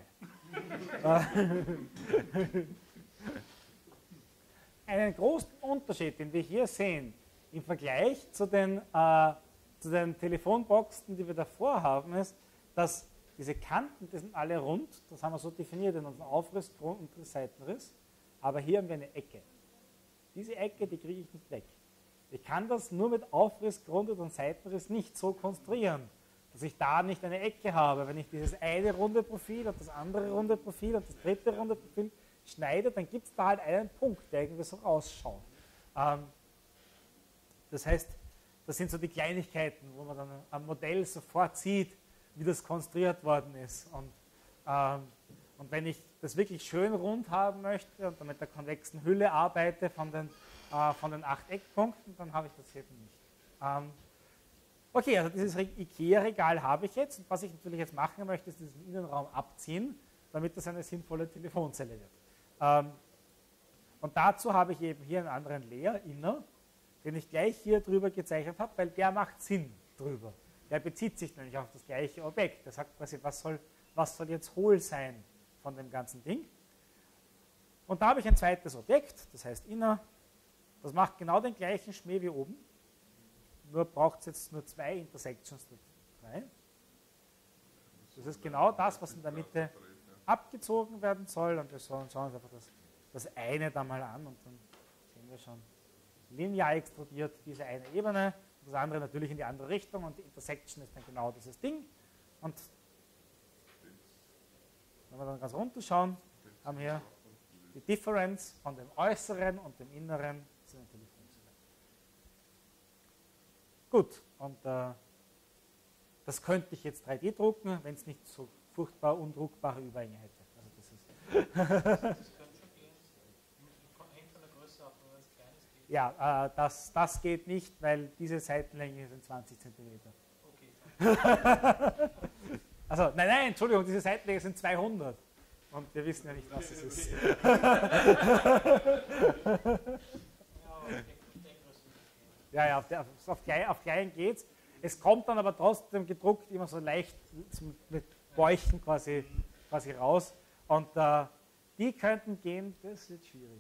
Einen großen Unterschied, den wir hier sehen, im Vergleich zu den Telefonboxen, die wir davor haben, ist, dass diese Kanten, die sind alle rund, das haben wir so definiert in unserem Aufriss, Grund- und Seitenriss, aber hier haben wir eine Ecke. Diese Ecke, die kriege ich nicht weg. Ich kann das nur mit Aufriss, Grund- und Seitenriss nicht so konstruieren, dass ich da nicht eine Ecke habe. Wenn ich dieses eine runde Profil und das andere runde Profil und das dritte runde Profil schneide, dann gibt es da halt einen Punkt, der irgendwie so rausschaut. Das heißt, das sind so die Kleinigkeiten, wo man dann am Modell sofort sieht, wie das konstruiert worden ist. Und wenn ich das wirklich schön rund haben möchte und dann mit der konvexen Hülle arbeite von den 8 Eckpunkten, dann habe ich das eben nicht. Okay, also dieses IKEA-Regal habe ich jetzt. Und was ich natürlich jetzt machen möchte, ist diesen Innenraum abziehen, damit das eine sinnvolle Telefonzelle wird. Und dazu habe ich eben hier einen anderen Layer, Inner, den ich gleich hier drüber gezeichnet habe, weil der macht Sinn drüber. Der bezieht sich nämlich auf das gleiche Objekt. Der sagt quasi, was soll jetzt hohl sein von dem ganzen Ding. Und da habe ich ein zweites Objekt, das heißt Inner. Das macht genau den gleichen Schmäh wie oben. Nur braucht es jetzt nur 2 Intersections statt 3. Das ist genau das, was in der Mitte abgezogen werden soll. Und wir schauen uns einfach das eine da mal an und dann sehen wir schon linear extrudiert diese eine Ebene. Das andere natürlich in die andere Richtung und die Intersection ist dann genau dieses Ding. Und wenn wir dann ganz runter schauen, haben wir hier die Differenz von dem Äußeren und dem Inneren. Das ist natürlich gut, und das könnte ich jetzt 3D drucken, wenn es nicht so furchtbar undruckbare Übergänge hätte. Also das ist Das könnte schon gehen. Hängt von der Größe ab, wenn es klein ist, geht. ja, das geht nicht, weil diese Seitenlänge sind 20 cm. Okay. Also, nein, Entschuldigung, diese Seitenlänge sind 200. Und wir wissen ja nicht, was es ist. Ja, auf klein geht's. Es kommt dann aber trotzdem gedruckt immer so leicht mit Bäuchen quasi raus. Und die könnten gehen, das wird schwierig.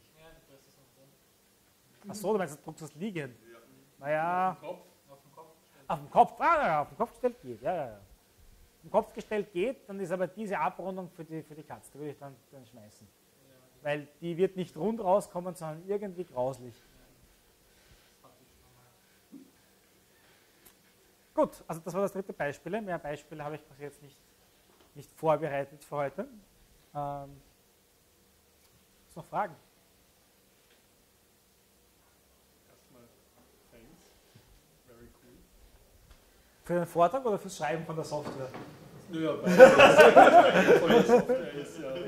Achso, du meinst, du druckst das liegend? Ja. Naja. Auf dem Kopf? Auf dem Kopf gestellt geht, ja. Auf dem Kopf gestellt geht, dann ist aber diese Abrundung für die Katze, die würde ich dann schmeißen. Weil die wird nicht rund rauskommen, sondern irgendwie grauslich. Gut, also das war das dritte Beispiel. Mehr Beispiele habe ich quasi jetzt nicht vorbereitet für heute. Gibt es noch Fragen? Erstmal thanks. Very cool. Für den Vortrag oder fürs Schreiben von der Software? Naja, weil Software ist ja.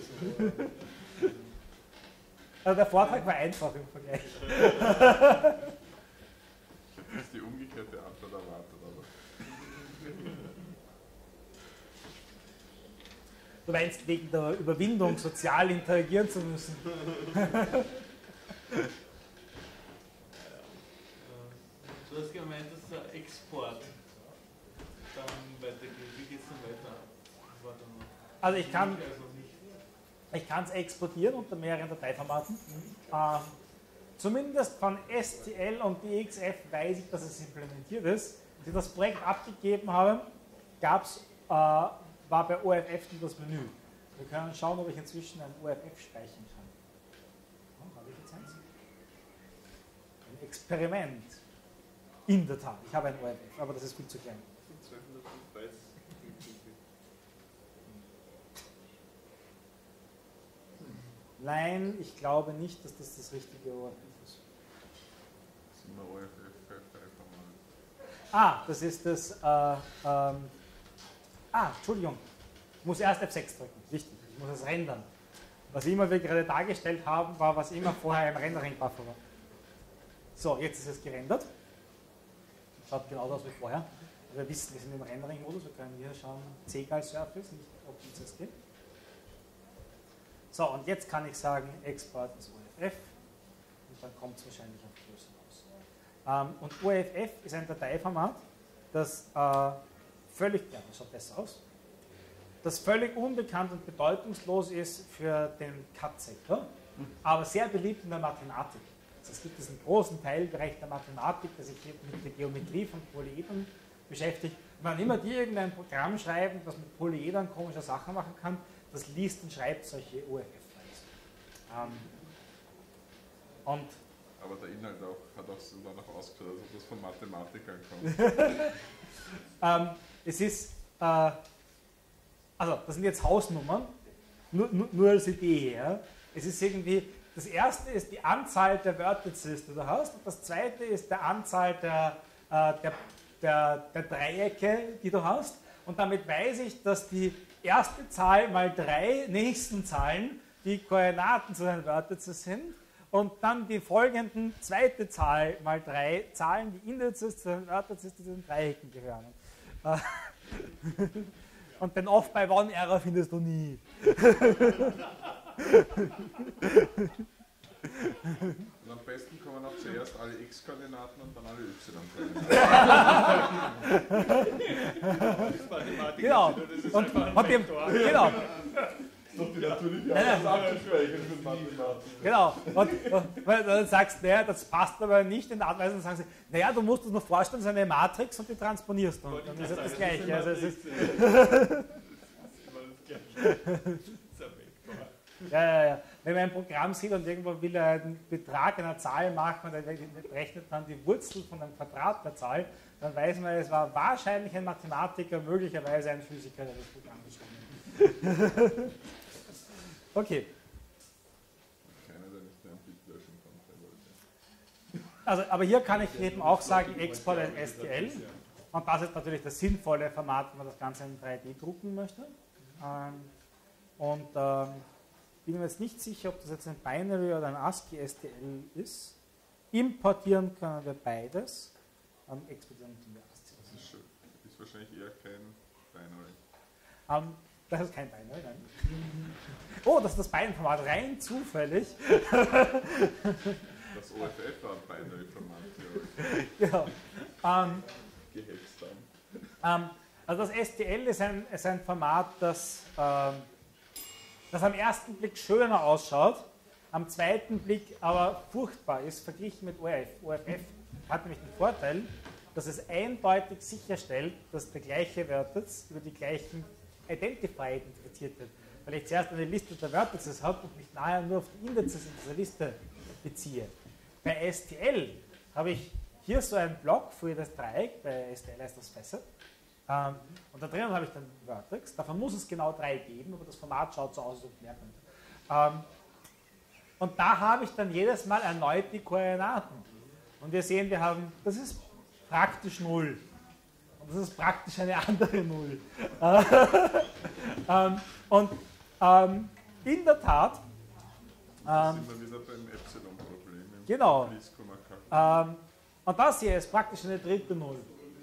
Also der Vortrag war einfach im Vergleich. Das ist die umgekehrte Antwort erwartet, aber. Du meinst wegen der Überwindung, sozial interagieren zu müssen. Du hast gemeint, dass der Export dann weitergeht. Wie geht es dann weiter? Das war dann noch. Also ich kann es exportieren unter mehreren Dateiformaten. Zumindest von STL und DXF weiß ich, dass es implementiert ist. Als ich das Projekt abgegeben habe, war bei OFF das Menü. Wir können schauen, ob ich inzwischen ein OFF speichern kann. Oh, habe ich jetzt eins? Ein Experiment. In der Tat, ich habe ein OFF, aber das ist viel zu klein. Nein, ich glaube nicht, dass das das richtige OFF ist. Das ist immer OFF. Das ist das. Entschuldigung. Ich muss erst F6 drücken. Wichtig. Ich muss es rendern. Was immer wir gerade dargestellt haben, war, was immer vorher im Rendering-Buffer war. So, jetzt ist es gerendert. Schaut genauso aus wie vorher. Wir wissen, wir sind im Rendering-Modus, wir können hier schauen, C-Gal-Surface, nicht OpenCSG. So, und jetzt kann ich sagen, Export ist OFF und dann kommt es wahrscheinlich auf Größe raus. Und OFF ist ein Dateiformat, das völlig, ja, das schaut besser aus, das völlig unbekannt und bedeutungslos ist für den CAD-Sektor, aber sehr beliebt in der Mathematik. Also es gibt diesen großen Teilbereich der Mathematik, der sich mit der Geometrie von Polyedern beschäftigt. Wenn immer die irgendein Programm schreiben, das mit Polyedern komische Sachen machen kann, das liest und schreibt solche OFF-Files. Aber der Inhalt hat auch so danach ausgeschaut, als ob das von Mathematikern kommt. Es ist, also das sind jetzt Hausnummern, nur als Idee her. Es ist irgendwie, das erste ist die Anzahl der Vertices, die du hast, und das zweite ist die Anzahl der Dreiecke, die du hast. Und damit weiß ich, dass die erste Zahl mal 3 nächsten Zahlen die Koordinaten zu den Vertices sind und dann die folgenden zweite Zahl mal 3 Zahlen, die Indizes zu den Vertices, die zu den Dreiecken gehören. Und den Off-by-One-Error findest du nie. Und am besten kommen auch zuerst alle X-Koordinaten und dann alle Y-Koordinaten. Genau. Und dem, genau. Genau. Und wenn du dann sagst, naja, das passt aber nicht in der Art und Weise, dann sagen sie, naja, du musst dir noch vorstellen, es ist eine Matrix und die transponierst du. Und dann ist es das Gleiche. Also es ist ja. Wenn man ein Programm sieht und irgendwo will er einen Betrag einer Zahl machen und er rechnet dann die Wurzel von einem Quadrat der Zahl, dann weiß man, es war wahrscheinlich ein Mathematiker, möglicherweise ein Physiker, der das Programm geschrieben hat. Okay. Keiner, der nicht mehr ein Bit löschen konnte. Also, aber hier kann ich eben auch sagen, Export als STL. Und das ist natürlich das sinnvolle Format, wenn man das Ganze in 3D drucken möchte. Bin mir jetzt nicht sicher, ob das jetzt ein Binary oder ein ASCII STL ist. Importieren können wir beides. Exportieren können wir ASCII. Das ist schön. Ist wahrscheinlich eher kein Binary. Das ist kein Binary, nein. Oh, das ist das Binary-Format, rein zufällig. Das OFF war ein Binary-Format. Genau. Gehext haben. Also das STL ist ein Format, das am ersten Blick schöner ausschaut, am zweiten Blick aber furchtbar ist, verglichen mit ORF. OFF hat nämlich den Vorteil, dass es eindeutig sicherstellt, dass der gleiche Vertex über die gleichen Identifier identifiziert wird. Weil ich zuerst eine Liste der Vertices habe und mich nachher nur auf die Indizes in dieser Liste beziehe. Bei STL habe ich hier so einen Block für jedes Dreieck, bei STL heißt das Facet. Und da drinnen habe ich dann Vertex. Davon muss es genau 3 geben, aber das Format schaut so aus, als ob mehr könnte. Und da habe ich dann jedes Mal erneut die Koordinaten. Und wir sehen, das ist praktisch 0. Und das ist praktisch eine andere 0. In der Tat. Da sind wir wieder beim Epsilon-Problem. Genau. Und das hier ist praktisch eine dritte 0.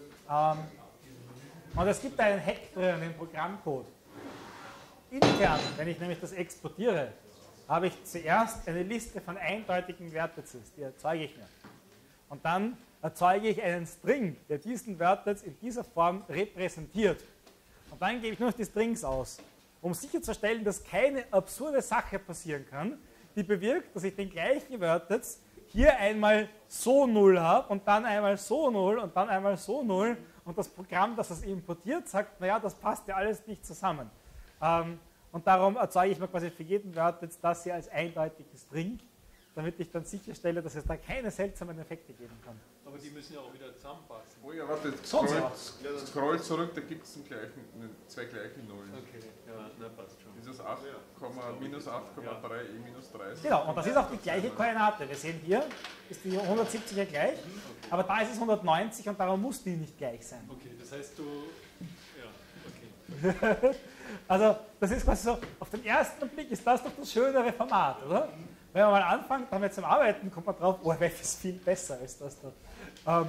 Und es gibt einen Hack drin im Programmcode. Intern, wenn ich nämlich das exportiere, habe ich zuerst eine Liste von eindeutigen Vertices, die erzeuge ich mir. Und dann erzeuge ich einen String, der diesen Vertex in dieser Form repräsentiert. Und dann gebe ich nur noch die Strings aus, um sicherzustellen, dass keine absurde Sache passieren kann, die bewirkt, dass ich den gleichen Vertex hier einmal so 0 habe und dann einmal so 0 und dann einmal so 0 und das Programm, das das importiert, sagt, naja, das passt ja alles nicht zusammen. Und darum erzeuge ich mir quasi für jeden Vertex das hier als eindeutiges String, damit ich dann sicherstelle, dass es da keine seltsamen Effekte geben kann. Aber die müssen ja auch wieder zusammenpassen. Oh ja, warte, scroll zurück, da gibt es zwei gleiche Nullen. Okay, ja, na passt schon. Dieses 8, minus 8,3, minus 30. Genau, und das ist auch die gleiche Koordinate. Wir sehen hier, ist die 170er gleich, aber da ist es 190 und darum muss die nicht gleich sein. Okay, das heißt du, ja, okay. Also das ist quasi so, auf den ersten Blick ist das doch das schönere Format, oder? wenn man mal anfängt, damit zum Arbeiten, kommt man drauf, ORF ist viel besser als das da.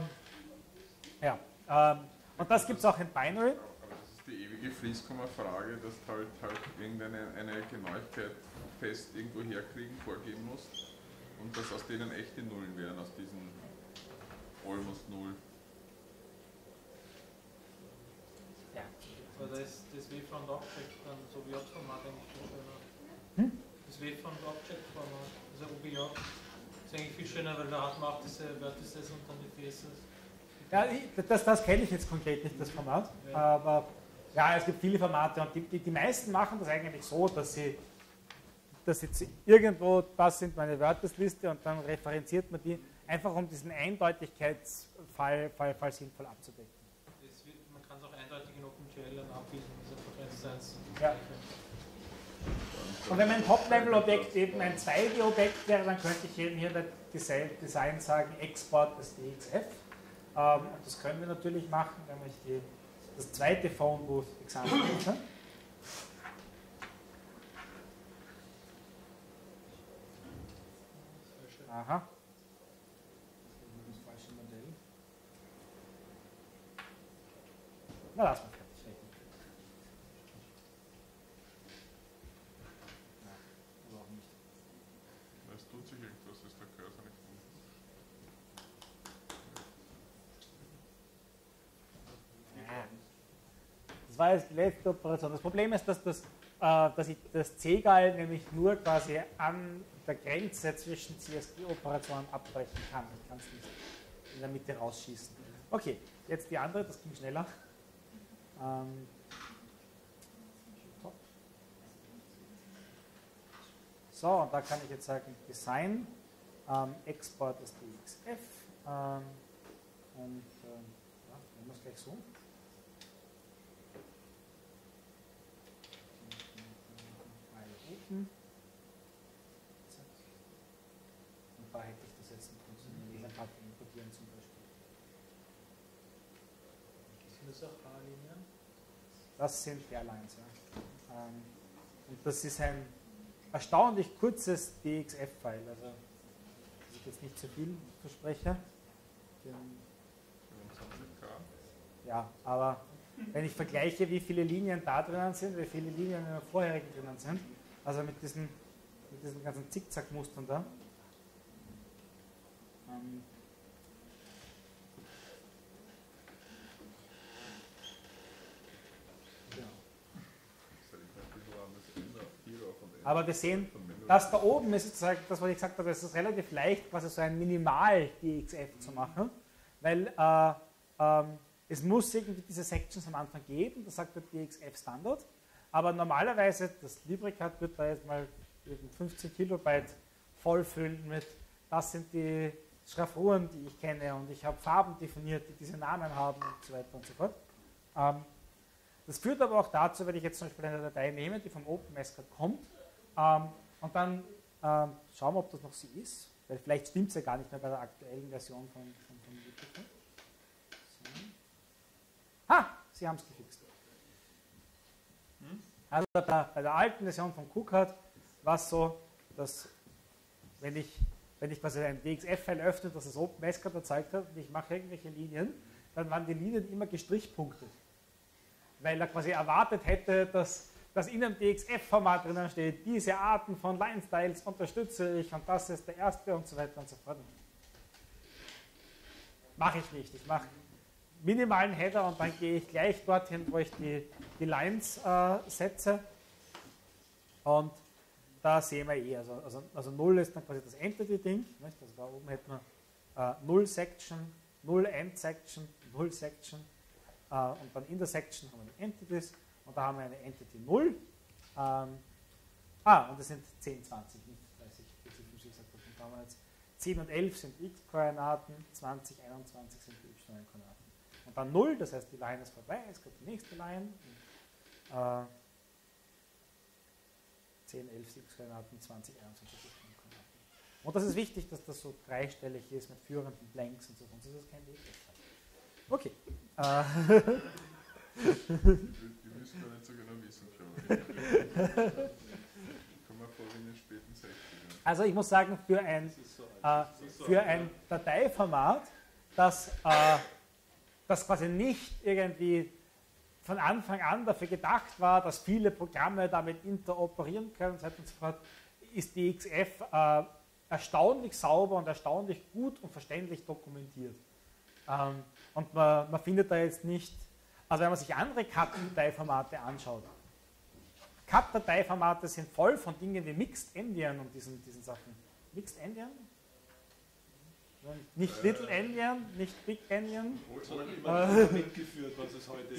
Und das gibt es auch in Binary. Aber das ist die ewige Fließkomma-Frage, dass du halt irgendeine Genauigkeit fest irgendwo herkriegen, vorgeben musst und dass aus denen echte Nullen wären, aus diesen almost null. Ja. Aber da ist das Wavefront Object dann so wie Format eigentlich viel schöner. Das Wavefront Object Format, also OBJ, ist eigentlich viel schöner, weil da hat man auch diese Vertices und dann die Faces. Ja, das kenne ich jetzt konkret nicht, das Format. Ja. Aber ja, es gibt viele Formate und die meisten machen das eigentlich so, dass sie irgendwo, das sind meine Wörtersliste und dann referenziert man die, einfach um diesen Eindeutigkeitsfall sinnvoll abzudecken. Man kann es auch eindeutig in OpenGL dann abbilden, diese Referenz. Ja. Und wenn mein Top-Level-Objekt eben ein 2D-Objekt wäre, dann könnte ich eben hier in der Design sagen, Export des DXF. Und das können wir natürlich machen, wenn ich das zweite Phone Booth Example mache. Aha. Das falsche Modell. Na, lass mal fertig reden. Nein, aber auch nicht. Es tut sich irgendwas, ist der Cursor nicht gut. Das war jetzt die letzte Operation. Das Problem ist, dass ich das C-Gal nämlich nur quasi an der Grenze zwischen CSG-Operationen abbrechen kann. Ich kann es nicht in der Mitte rausschießen. Okay, jetzt die andere, das ging schneller. So, und da kann ich jetzt sagen, Design, Export des DXF ja, nehmen wir es gleich so. Und da hätte ich das jetzt nicht funktionieren. Ich kann importieren zum Beispiel. Sind das auch A-Linien? Das sind Airlines, ja. Und das ist ein erstaunlich kurzes DXF-File. Also, dass ich jetzt nicht zu viel verspreche. Ja, aber wenn ich vergleiche, wie viele Linien da drinnen sind, wie viele Linien in der vorherigen drinnen sind, also mit diesen ganzen Zickzack-Mustern da. Aber wir sehen, das da oben ist sozusagen, das was ich gesagt habe, es ist relativ leicht, quasi so ein Minimal-DXF zu machen, weil es muss irgendwie diese Sections am Anfang geben, das sagt der DXF-Standard, aber normalerweise, das LibreCAD wird da jetzt mal 15 Kilobyte vollfüllen mit, das sind die Schraffuren, die ich kenne und ich habe Farben definiert, die diese Namen haben und so weiter und so fort. Das führt aber auch dazu, wenn ich jetzt zum Beispiel eine Datei nehme, die vom OpenMSCAD kommt, und dann schauen wir, ob das noch sie ist, weil vielleicht stimmt es ja gar nicht mehr bei der aktuellen Version von LibreCAD. So. Sie haben es gefixt. Also bei der alten Version von KuCAD war es so, dass wenn ich quasi ein DXF-File öffne, das das OpenMSCAD erzeugt hat und ich mache irgendwelche Linien, dann waren die Linien immer gestrichpunktet. Weil er quasi erwartet hätte, dass in einem DXF-Format drinnen steht, diese Arten von Line-Styles unterstütze ich und das ist der erste und so weiter und so fort. Mache ich nicht. Ich mache minimalen Header und dann gehe ich gleich dorthin, wo ich die Lines setze. Und da sehen wir eh, also 0 ist dann quasi das Entity-Ding. Also da oben hätten wir 0 Section, 0 End Section, 0 Section. Und dann in der Section haben wir die Entities und da haben wir eine Entity 0. Und das sind 10, 20, nicht 30, 40, 50, gesagt habe. Da haben wir jetzt 10 und 11 sind x-Koordinaten, 20, 21 sind die y-Koordinaten. Und dann 0, das heißt die Line ist vorbei, es kommt die nächste Line. 10, 11 x-Koordinaten, 20, 21 y-Koordinaten. Und das ist wichtig, dass das so dreistellig ist mit führenden Blanks und so, sonst ist das kein Weg. Okay. Die müssen gar nicht so genau wissen, glaube ich. Kommen wir vor wie in den späten 60ern. Also ich muss sagen, für ein Dateiformat, das quasi nicht irgendwie von Anfang an dafür gedacht war, dass viele Programme damit interoperieren können und so fort, ist die XF erstaunlich sauber und erstaunlich gut und verständlich dokumentiert. Und man findet da jetzt nicht, also wenn man sich andere CAT-Dateiformate anschaut, CAT-Dateiformate sind voll von Dingen wie Mixed Endian und diesen Sachen. Mixed Endian? Nicht Little Endian, nicht Big Endian. Mitgeführt, was es heute ist.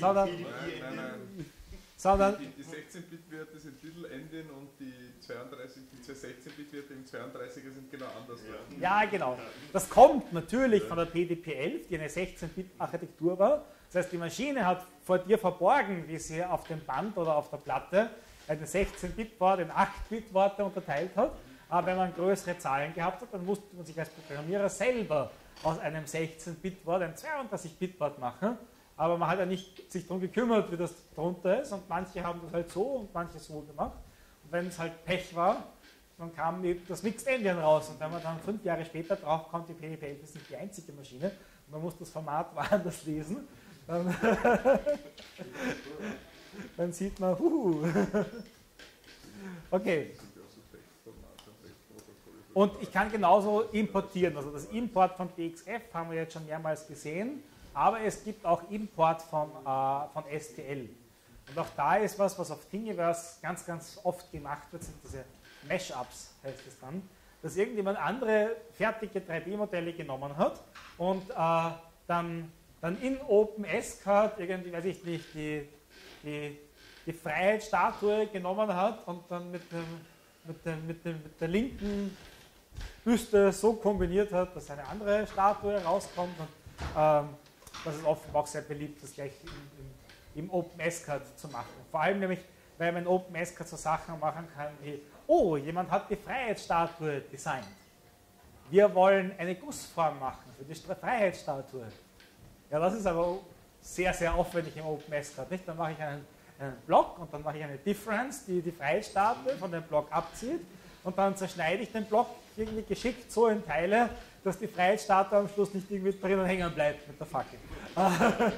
Sondern die 16-Bit-Werte sind Little Endian und die 16-Bit-Werte im 32er sind genau anders. Ja, genau. Das kommt natürlich von der PDP-11, die eine 16-Bit-Architektur war. Das heißt, die Maschine hat vor dir verborgen, wie sie auf dem Band oder auf der Platte eine 16-Bit-Wort in 8-Bit-Worte unterteilt hat. Aber wenn man größere Zahlen gehabt hat, dann musste man sich als Programmierer selber aus einem 16-Bit-Wort ein 32-Bit-Wort machen. Aber man hat ja nicht sich darum gekümmert, wie das drunter ist. Und manche haben das halt so und manche so gemacht. Und wenn es halt Pech war, dann kam eben das Mixed Endian raus. Und wenn man dann 5 Jahre später drauf kommt, die PDP-11 ist nicht die einzige Maschine, und man muss das Format woanders lesen, dann sieht man, okay. Und ich kann genauso importieren. Also das Import von DXF haben wir jetzt schon mehrmals gesehen, aber es gibt auch Import von STL. Und auch da ist was auf Thingiverse ganz, ganz oft gemacht wird, sind diese Mashups, heißt es dann, dass irgendjemand andere fertige 3D-Modelle genommen hat und dann in OpenSCAD irgendwie, weiß ich nicht, die Freiheitsstatue genommen hat und dann mit der linken Büste so kombiniert hat, dass eine andere Statue rauskommt. Und das ist offenbar auch sehr beliebt, das gleich im OpenSCAD zu machen. Vor allem nämlich, weil man in OpenSCAD so Sachen machen kann wie, oh, jemand hat die Freiheitsstatue designt. Wir wollen eine Gussform machen für die Freiheitsstatue. Ja, das ist aber sehr, sehr aufwendig im OpenSCAD, nicht? Dann mache ich einen Block und dann mache ich eine Difference, die die Freiheitsstatue von dem Block abzieht und dann zerschneide ich den Block irgendwie geschickt so in Teile, dass die Freiheitsstatue am Schluss nicht irgendwie drinnen hängen bleibt mit der Fackel. Naja.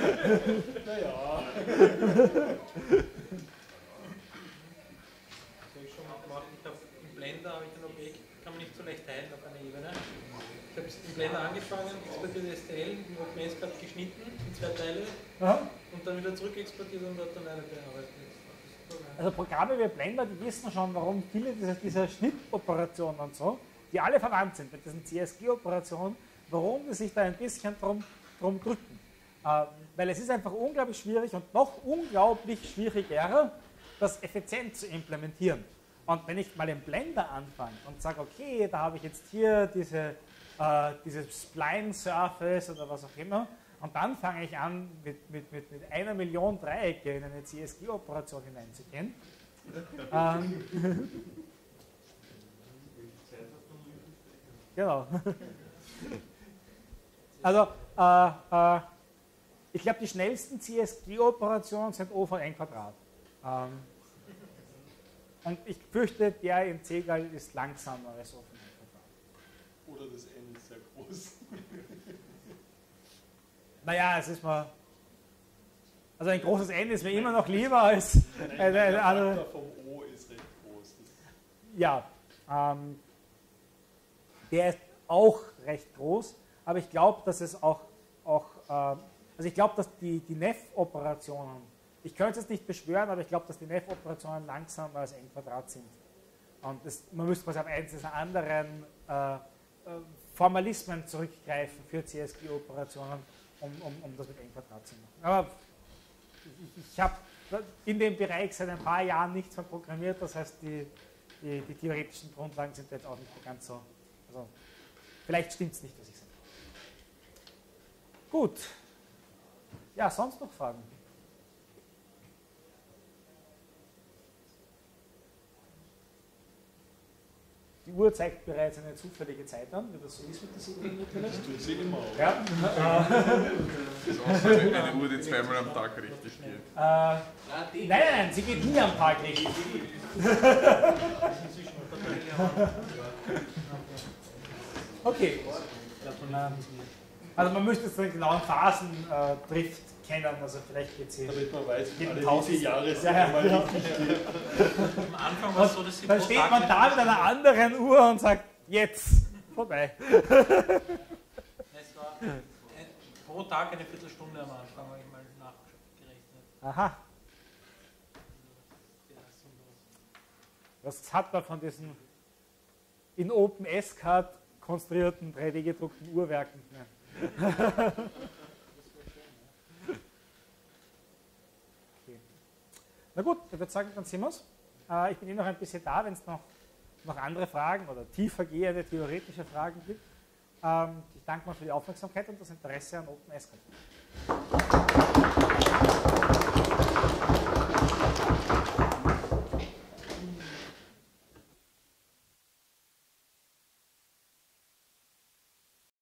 Im Blender habe ich ein Objekt, kann man nicht so leicht teilen auf einer Ebene. Ich habe im Blender angefangen, exportiert STL, im OpenSCAD geschnitten in 2 Teile und dann wieder zurück exportiert und dort dann eine bearbeitet. Also Programme wie Blender, die wissen schon, warum viele dieser Schnittoperationen und so, die alle verwandt sind mit diesen CSG-Operationen, warum die sich da ein bisschen drum drücken. Weil es ist einfach unglaublich schwierig und noch unglaublich schwieriger, das effizient zu implementieren. Und wenn ich mal im Blender anfange und sage, okay, da habe ich jetzt hier diese Spline Surface oder was auch immer, und dann fange ich an, mit 1 Million Dreiecke in eine CSG-Operation hineinzugehen. Genau. Also, ich glaube, die schnellsten CSG-Operationen sind O von n Quadrat. Und ich fürchte, der in CGAL ist langsamer als O von n Quadrat. Oder das N ist sehr groß. Naja, es ist mal. Also ein großes N ist mir immer noch lieber als eine andere. Der vom O ist recht groß. Ja, der ist auch recht groß, aber ich glaube, dass es auch also ich glaube, dass die Neff-Operationen, ich könnte es nicht beschwören, aber ich glaube, dass die Neff-Operationen langsamer als n Quadrat sind. Und man müsste quasi auf eins dieser anderen Formalismen zurückgreifen für CSG-Operationen, um das mit n Quadrat zu machen. Aber ich habe in dem Bereich seit ein paar Jahren nichts mehr programmiert, das heißt, die theoretischen Grundlagen sind jetzt auch nicht mehr ganz so. Also, vielleicht stimmt es nicht, was ich sage. Gut. Ja, sonst noch Fragen? Die Uhr zeigt bereits eine zufällige Zeit an, wie das so ist mit dieser Uhr natürlich. Das tut sie immer. Ja. ist auch so eine Uhr, die zweimal am Tag richtig geht. Nein, sie geht nie am Tag richtig. Okay. Also man müsste jetzt den genauen Phasendrift kennen, also vielleicht geht sie. Damit man weiß, jeden alle Tausend- diese Jahre Ja, ja, mal genau. richtig geht. Am Anfang war es so, dass sie Dann pro steht Tag man eine da mit einer anderen Uhr und sagt, jetzt, vorbei. Es war pro Tag eine Viertelstunde am Anfang, habe ich mal nachgerechnet. Aha, Ja, so los. was hat man von diesen in OpenSCAD konstruierten 3D-gedruckten Uhrwerken? Okay. Na gut, ich würde sagen, dann sehen wir es. Ich bin noch ein bisschen da, wenn es noch andere Fragen oder tiefergehende theoretische Fragen gibt. Ich danke mal für die Aufmerksamkeit und das Interesse an OpenSCAD.